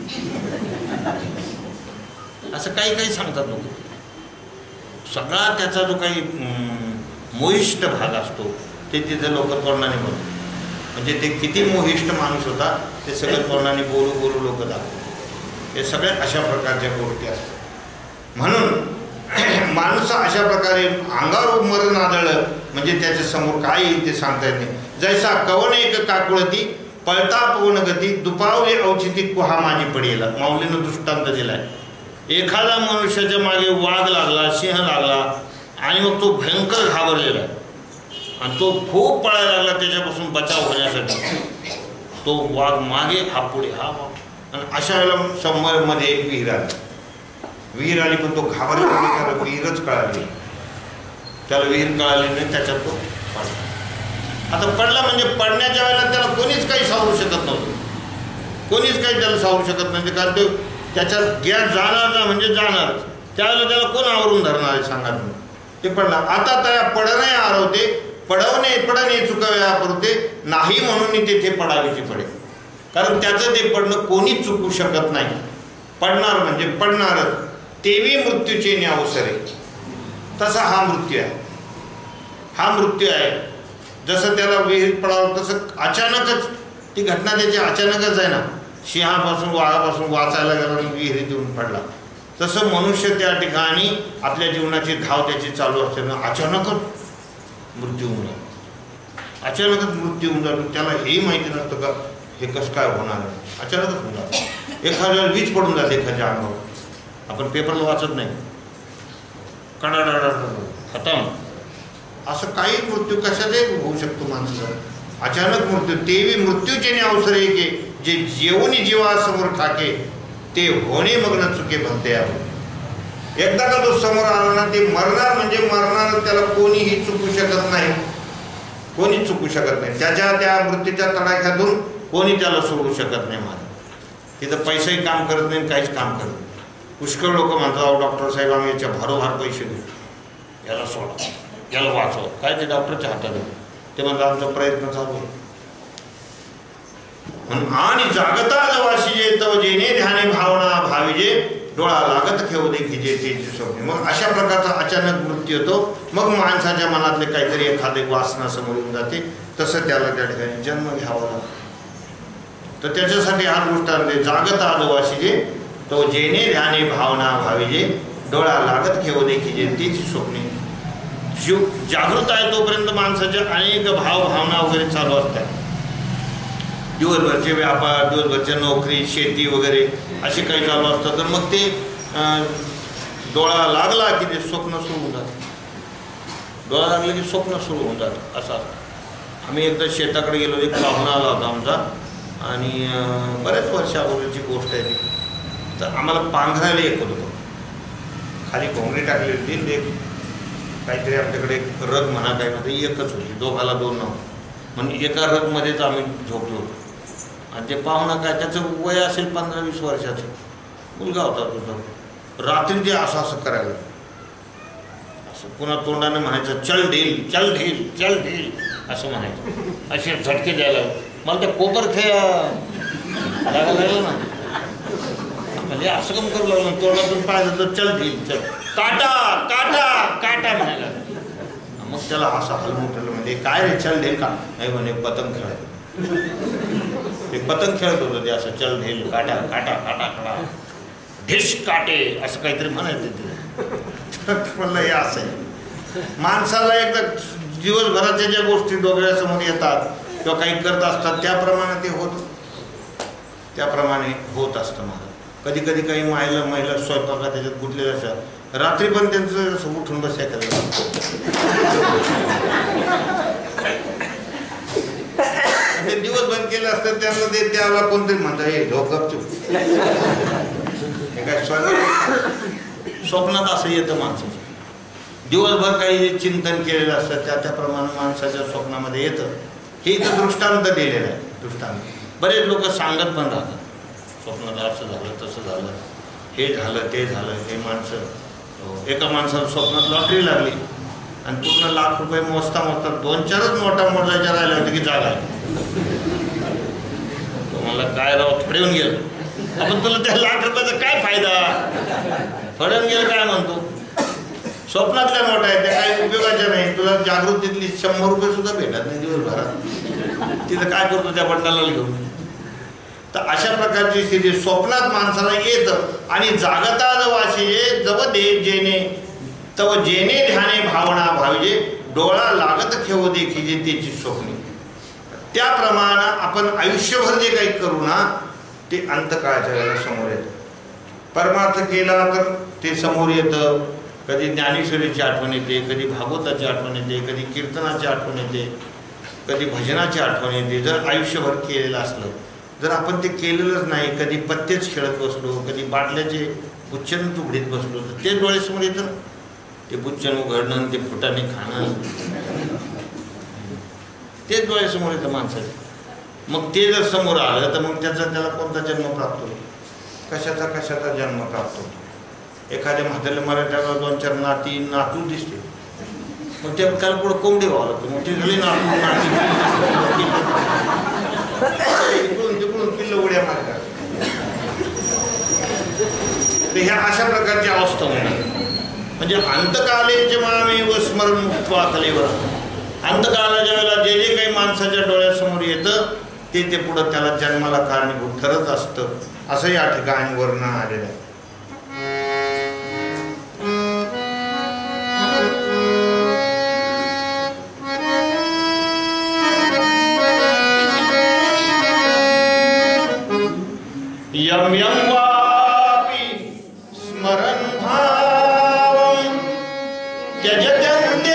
असं काही काही सांगतात लोक. सगळा त्याचा जो काही मोहिष्ट भाग असतो ते तिथे लोक तोंडाने बोलतात. म्हणजे ते किती मोहिष्ट माणूस होता ते सगळं तोंडाने बोलू बोलू लोक दाखवतात. हे सगळ्या अशा प्रकारच्या गोष्टी असतात. म्हणून माणूस अशा प्रकारे अंगावर मरण आदळलं म्हणजे त्याच्या समोर काय येईल ते सांगता येत नाही. जैसा कवन एक काकुळती पळता पवन गती दुपावली औचिती कुहा माझी पडेला. माऊलीनं दृष्टांत दिलाय. एखादा मनुष्याच्या मागे वाघ लागला, सिंह लागला आणि मग तो भयंकर घाबरलेला आहे आणि तो खूप पळायला लागला त्याच्यापासून बचाव होण्यासाठी. तो वाघ मागे हा पुढे हा आणि अशा वेळेला समोरमध्ये एक विहीर आली. विहीर आली पण तो घाबरला, त्याला विहीरच कळाली, त्याला विहीर कळाली नाही, त्याच्यात तो पडला. आता पडला म्हणजे पडण्याच्या वेळेला त्याला कोणीच काही सावरू शकत नव्हतं, कोणीच काही त्याला सावरू शकत नाही. कारण ते त्याच्यात गॅस जाणार ना म्हणजे जाणार, त्यावेळेला त्याला कोण आवरून धरणार आहे सांगा तुम्ही. ते पडला. आता त्या पडणे आरवते पडवणे पडणे चुकाव्या परते नाही म्हणून तेथे पडावीची पडे. कारण त्याचं ते पडणं कोणीच चुकू शकत नाही. पडणार म्हणजे पडणारच. तेवी मृत्यूचे न्यावसरे, तसा हा मृत्यू आहे. हा मृत्यू आहे. जसं त्याला विहिरीत पडावं तसं अचानकच ती घटना त्याची अचानकच आहे ना. सिंहापासून वाघापासून वाचायला गेला आणि विहिरीत येऊन पडला. तसं मनुष्य त्या ठिकाणी आपल्या जीवनाची धाव त्याची चालू असते ना, अचानकच मृत्यू होऊन जातो. अचानकच मृत्यू होऊन जातो. त्याला हेही माहिती नसतं का हे कसं काय होणार आहे. अचानकच होऊन जातं. एखाद्या वीज पडून जाते एखाद्या अंगावर, आपण पेपरला वाचत नाही, कडाडा खतम. असं काही मृत्यू कशाचाही होऊ शकतो माणसाचा, अचानक मृत्यू. तेवी मृत्यूचे अवसरे की जे जेवणी जीवासमोर ठाके ते होणे मग्न चुके भलते यावं. एकदा का तो समोर आला ना, ते मरणार म्हणजे मरणार. त्याला कोणीही चुकू शकत नाही, कोणी चुकू शकत नाही. त्याच्या त्या मृत्यूच्या तडाख्यातून कोणी त्याला सोडू शकत नाही. मला तिथं पैसाही काम करत नाही, काहीच काम करत नाही. पुष्कळ लोक म्हणतात अहो डॉक्टर साहेब आम्ही याच्या भारोभार पैसे देऊ, याला सोडा, याला वाचव. काय ते डॉक्टरच्या हातात आहे. ते म्हणतात आमचा प्रयत्न चालू आहे. म्हणून आणि जागता जवाशी जे तव जेने ध्याने भावना भाविजे डोळा लागत खेळ देखी जे तेची स्वप्ने. मग अशा प्रकारचा अचानक मृत्यू होतो. मग माणसाच्या मनातले काहीतरी एखादी वासना समोर येऊन जाते. तसं त्याला त्या ठिकाणी जन्म घ्यावा लागतो. तर त्याच्यासाठी हा दृष्टांत जागता जवाशी जे तो जेने ध्याने भावना भाविजे डोळा लागत खेळ देखी जे तेची स्वप्ने. जीव जागृत आहे तोपर्यंत माणसाच्या अनेक भाव भावना वगैरे चालू असतात. दिवसभरचे व्यापार, दिवसभरच्या नोकरी, शेती वगैरे असे काही चालू असतात. तर मग ते डोळा लागला की ते स्वप्न सुरू होऊन जातं. डोळा लागला की स्वप्न सुरू होऊन जातं असं असतं. आम्ही एकदा शेताकडे गेलो, एक पाहुणा आला होता आमचा आणि बऱ्याच वर्ष अगोदरची गोष्ट आहे ती. तर आम्हाला पांघरायला येत होतं. खाली घोंगडी टाकली होती. एक काहीतरी आमच्याकडे एक रग म्हणा काही मध्ये एकच होती, दोघाला दोन नव्हतं. म्हणून एका रगमध्येच आम्ही झोपलो होतो. आणि ते पाहुणा काय त्याचं वय असेल पंधरा वीस वर्षाचं मुलगा होता तुझा. रात्री ते असं असं करायला, असं पुन्हा तोंडाने म्हणायचं चल ढील चल ढील चल ढील असं म्हणायचं. असे झटके द्यायला मला ते कोपर खेळ लागायला लागलं ना. म्हणजे असं कम करू लागलं तोंडातून पाहिलं तर चल ढील चल काटा काटा काटा म्हणायला. मग त्याला असं हलवून म्हणजे काय रे चल ढेल का नाही म्हणे पतंग खेळायचं. ते पतंग खेळत होतं ते असं चल ढेल काटा काटा काटा काटा ढिश काटे असं काहीतरी म्हणायचं ते. म्हणलं हे असं आहे. माणसाला एकदा दिवसभराच्या ज्या गोष्टी डोळ्यासमोर येतात किंवा काही करत असतात त्याप्रमाणे ते होत त्याप्रमाणे होत असतं. मला कधी कधी काही महिला महिला स्वयंपाका त्याच्यात गुंतलेल्या असतात. रात्री पण त्यांचं असं उठून बसायचं. ते दिवस बंद केलं असतं त्यांना ते त्याला कोणतरी म्हणतात हे झोपचूप हे काय स्वप्न स्वप्नात असं येतं माणसाचं. दिवसभर काही चिंतन केलेलं असतं त्या त्याप्रमाणे माणसाच्या स्वप्नामध्ये येतं. हे इथं दृष्टांत दिलेलं आहे. दृष्टांत बरेच लोक सांगत पण राहतात स्वप्नात असं झालं तसं झालं हे झालं ते झालं. हे माणसं एका माणसाला स्वप्नात लॉटरी लागली आणि पूर्ण लाख रुपये मोजता मोजता दोन चारच नोटा मोजायच्या राहिल्या होत्या की जागा आहे. तो मला काय राव थोडेऊन गेलं. आपण तुला त्या लाख रुपयाचा काय फायदा. थोडेऊन गेलं काय म्हणतो. स्वप्नातल्या नोटा आहेत त्या काही उपयोगाच्या नाही. तुला जागृतीतली शंभर रुपये सुद्धा भेटत नाही दिवसभरात. तिथं काय करतो त्या बंडाला घेऊन. तर अशा प्रकारची स्थिती स्वप्नात माणसाला येतं. आणि जागता जवाशी जव दे जेने तव जेने ध्याने भावना भाविजे डोळा लागत खेव देखीजे त्याची स्वप्ने. त्याप्रमाणे आपण आयुष्यभर जे काही करू ना ते अंतकाळाच्या वेळेला समोर येतं. परमार्थ केला तर ते समोर येतं. कधी ज्ञानेश्वरीची आठवण येते, कधी भागवताची आठवण येते, कधी कीर्तनाची आठवण येते, कधी भजनाची आठवण येते. जर आयुष्यभर केलेलं असलं, जर आपण ते केलेलंच नाही, कधी पत्तेच खेळत बसलो, कधी बाटल्याचे बुच्चन तुकडीत बसलो तर ते डोळ्यासमोर येतं ना. ते बुच्चन उघडणं, ते फुटाने खाणं, तेच डोळ्यासमोर येतं माणसाचे. मग ते जर समोर आलं तर मग त्याचा त्याला कोणता जन्म प्राप्त होतो. कशाचा कशाचा जन्म प्राप्त होतो. एखाद्या म्हाताऱ्या मराठ्याला दोन चार नाती नातू दिसते, मग ते त्याला पुढं कोंबडी व्हावं लागतं. मग ते झाली नातू नाती इकडून तिकडून पिल्ल उड्या मारतात. तर ह्या अशा प्रकारची अवस्था होणार. म्हणजे अंतकाले जेव्हा आम्ही व स्मरण मुक्त्वा कलेवर अंतकाळाला ज्या वेळेला जे जे काही माणसाच्या डोळ्यासमोर येतं ते ते पुढं त्याला जन्माला कारणीभूत ठरत असतं, असं या ठिकाणी वर्णन आलेलं आहे. यम यम वापि स्मरन् भावं त्यजत्यन्ते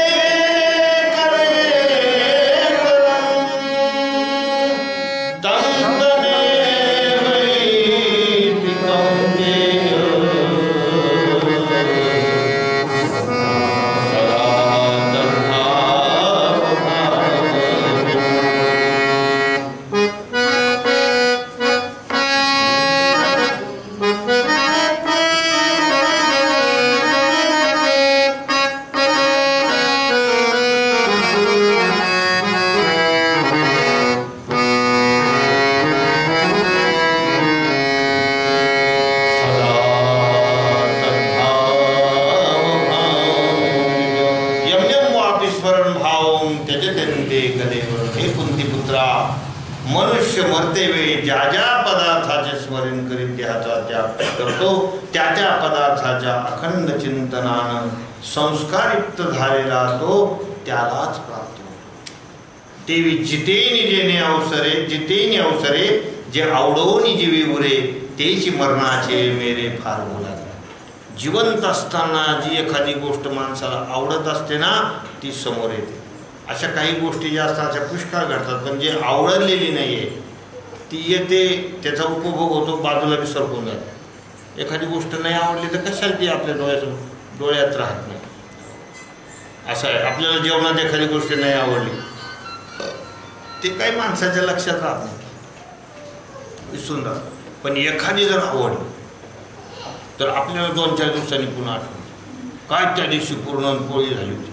मनुष्य मरते वेळी ज्या ज्या पदार्थाचे स्मरण करीत देहाचा त्याग करतो त्या त्या पदार्थाच्या अखंड चिंतनानं संस्कारयुक्त झालेला तो त्यालाच प्राप्त होतो. तेवी जितेनी जेणे अवसरे जितेनी अवसरे जे आवडोनी जीवी उरे तेची मरणाचे मेरे फार बोला. जिवंत असताना जी एखादी गोष्ट माणसाला आवडत असते ना ती समोर येते. अशा काही गोष्टी ज्या असतात अशा पुष्कळ घडतात, पण जे आवडलेली नाही आहे ती येते, त्याचा उपभोग होतो, बाजूला बी सरकून जाते. एखादी गोष्ट नाही आवडली तर कशाला ती आपल्या डोळ्यासमोर डोळ्यात राहत नाही. असं आहे, आपल्याला जेवणात एखादी गोष्ट नाही आवडली ते काही माणसाच्या लक्षात राहत नाही, विसरून राहत. पण एखादी जर आवडली तर आपल्याला दोन चार दिवसांनी पुन्हा आठवतं काय त्या दिवशी पुरणपोळी झाली होती,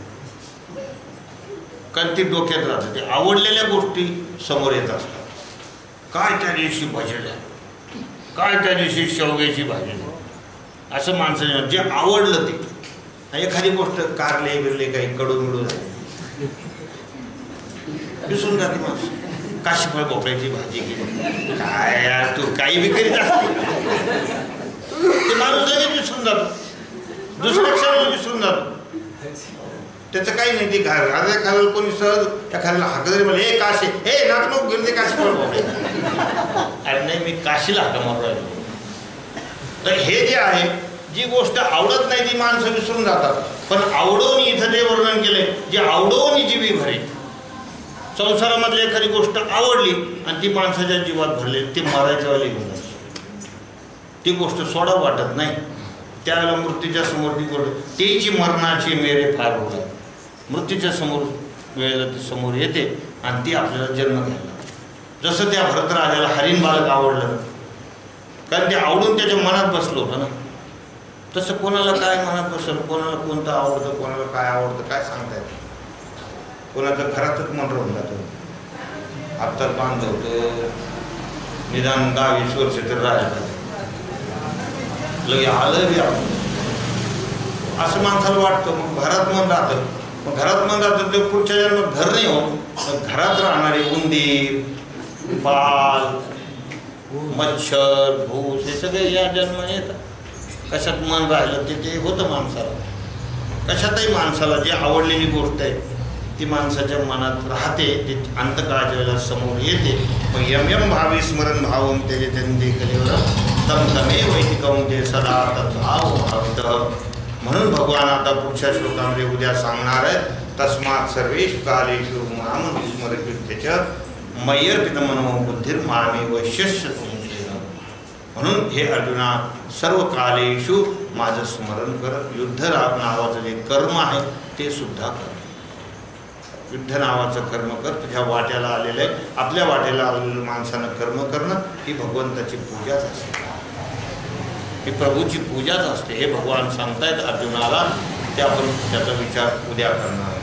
कारण ती डोक्यात राहते. ते आवडलेल्या गोष्टी समोर येत असतात. काय त्या दिवशी भजे झाली, काय त्या दिवशी शेवग्याची भाजी झाली, असं माणसाने जे आवडलं ते. एखादी गोष्ट कारले बिरले काही कडू मिळू झाली विसरून जाते माणूस. काशीफळ भोपळ्याची भाजी केली काय यार तू काही बी करीत असते ते माणूस लगेच विसरून जातो, दुसऱ्या क्षणाला विसरून जातो. त्याचं काही नाही. ती घाल खायला कोणी सहज त्या खायला हाक जरी मला हे काशी हे नाक नको घेऊन ते काशी फळ भोपळे. अरे नाही मी काशीला हाका मारू राहिलो. तर हे जे आहे जी गोष्ट आवडत नाही ती माणसं विसरून जातात. पण आवडून इथं जे वर्णन केले जे आवडून जीवी भरे. संसारामधली एखादी गोष्ट आवडली आणि ती माणसाच्या जीवात भरली ती मरायच्या वेळेला घेऊन असते. ती गोष्ट सोडा वाटत नाही. त्यावेळेला मृत्यूच्या समोर ती गोष्ट तेची मरणाची मेरे फार होतात. मृत्यूच्या समोर वेळेला ती समोर येते आणि ती आपल्याला जन्म घ्यायला. जसं त्या भरतराजाला हरिण बालक आवडलं कारण ते आवडून त्याच्या मनात बसलं होतं ना. तसं कोणाला काय मनात बसलं, कोणाला कोणतं आवडतं, कोणाला काय आवडतं काय सांगता येतं. कोणाचं घरातच मन राहून जातं. आत्ताच बांधलं होतं निदान दहा वीस वर्ष तर राहायला लगे आलं बी असं माणसाला वाटतं. मग घरात मन राहतं. मग घरात मन राहतं ते पुढच्या जन्मात घर नाही होत. मग घरात राहणारे उंदीर पाल मच्छर भूस हे सगळे या जन्माने येतात. कशात मन राहिलं ते ते होतं माणसाला. कशातही माणसाला जी आवडलेली गोष्ट आहे ती माणसाच्या मनात राहते. ती अंतकाळाच्या वेळेला समोर येते. मग यम यम भावी स्मरण भावम त्याचे त्यांनी कलेवर तम तमे वैदिकम ते सदा तद्भाव भावित. म्हणून भगवान आता पुढच्या श्लोकामध्ये उद्या सांगणार आहेत. तस्मात सर्वेषु कालेषु माम विस्मरत्युच्च मय्यर्पित मनो बुद्धिर्मामे वैश्यस्य तुमचेन. म्हणून हे अर्जुना सर्व कालेषु माझं स्मरण कर. युद्ध नावाचं जे कर्म आहे ते सुद्धा कर. युद्ध नावाचं कर्म कर. तुझ्या वाट्याला आलेलं आहे आपल्या वाट्याला आलेलं माणसानं कर्म करणं ही भगवंताची पूजाच असते. ही प्रभूची पूजाच असते. हे भगवान सांगतायत अर्जुनाला. ते आपण त्याचा विचार उद्या करणार.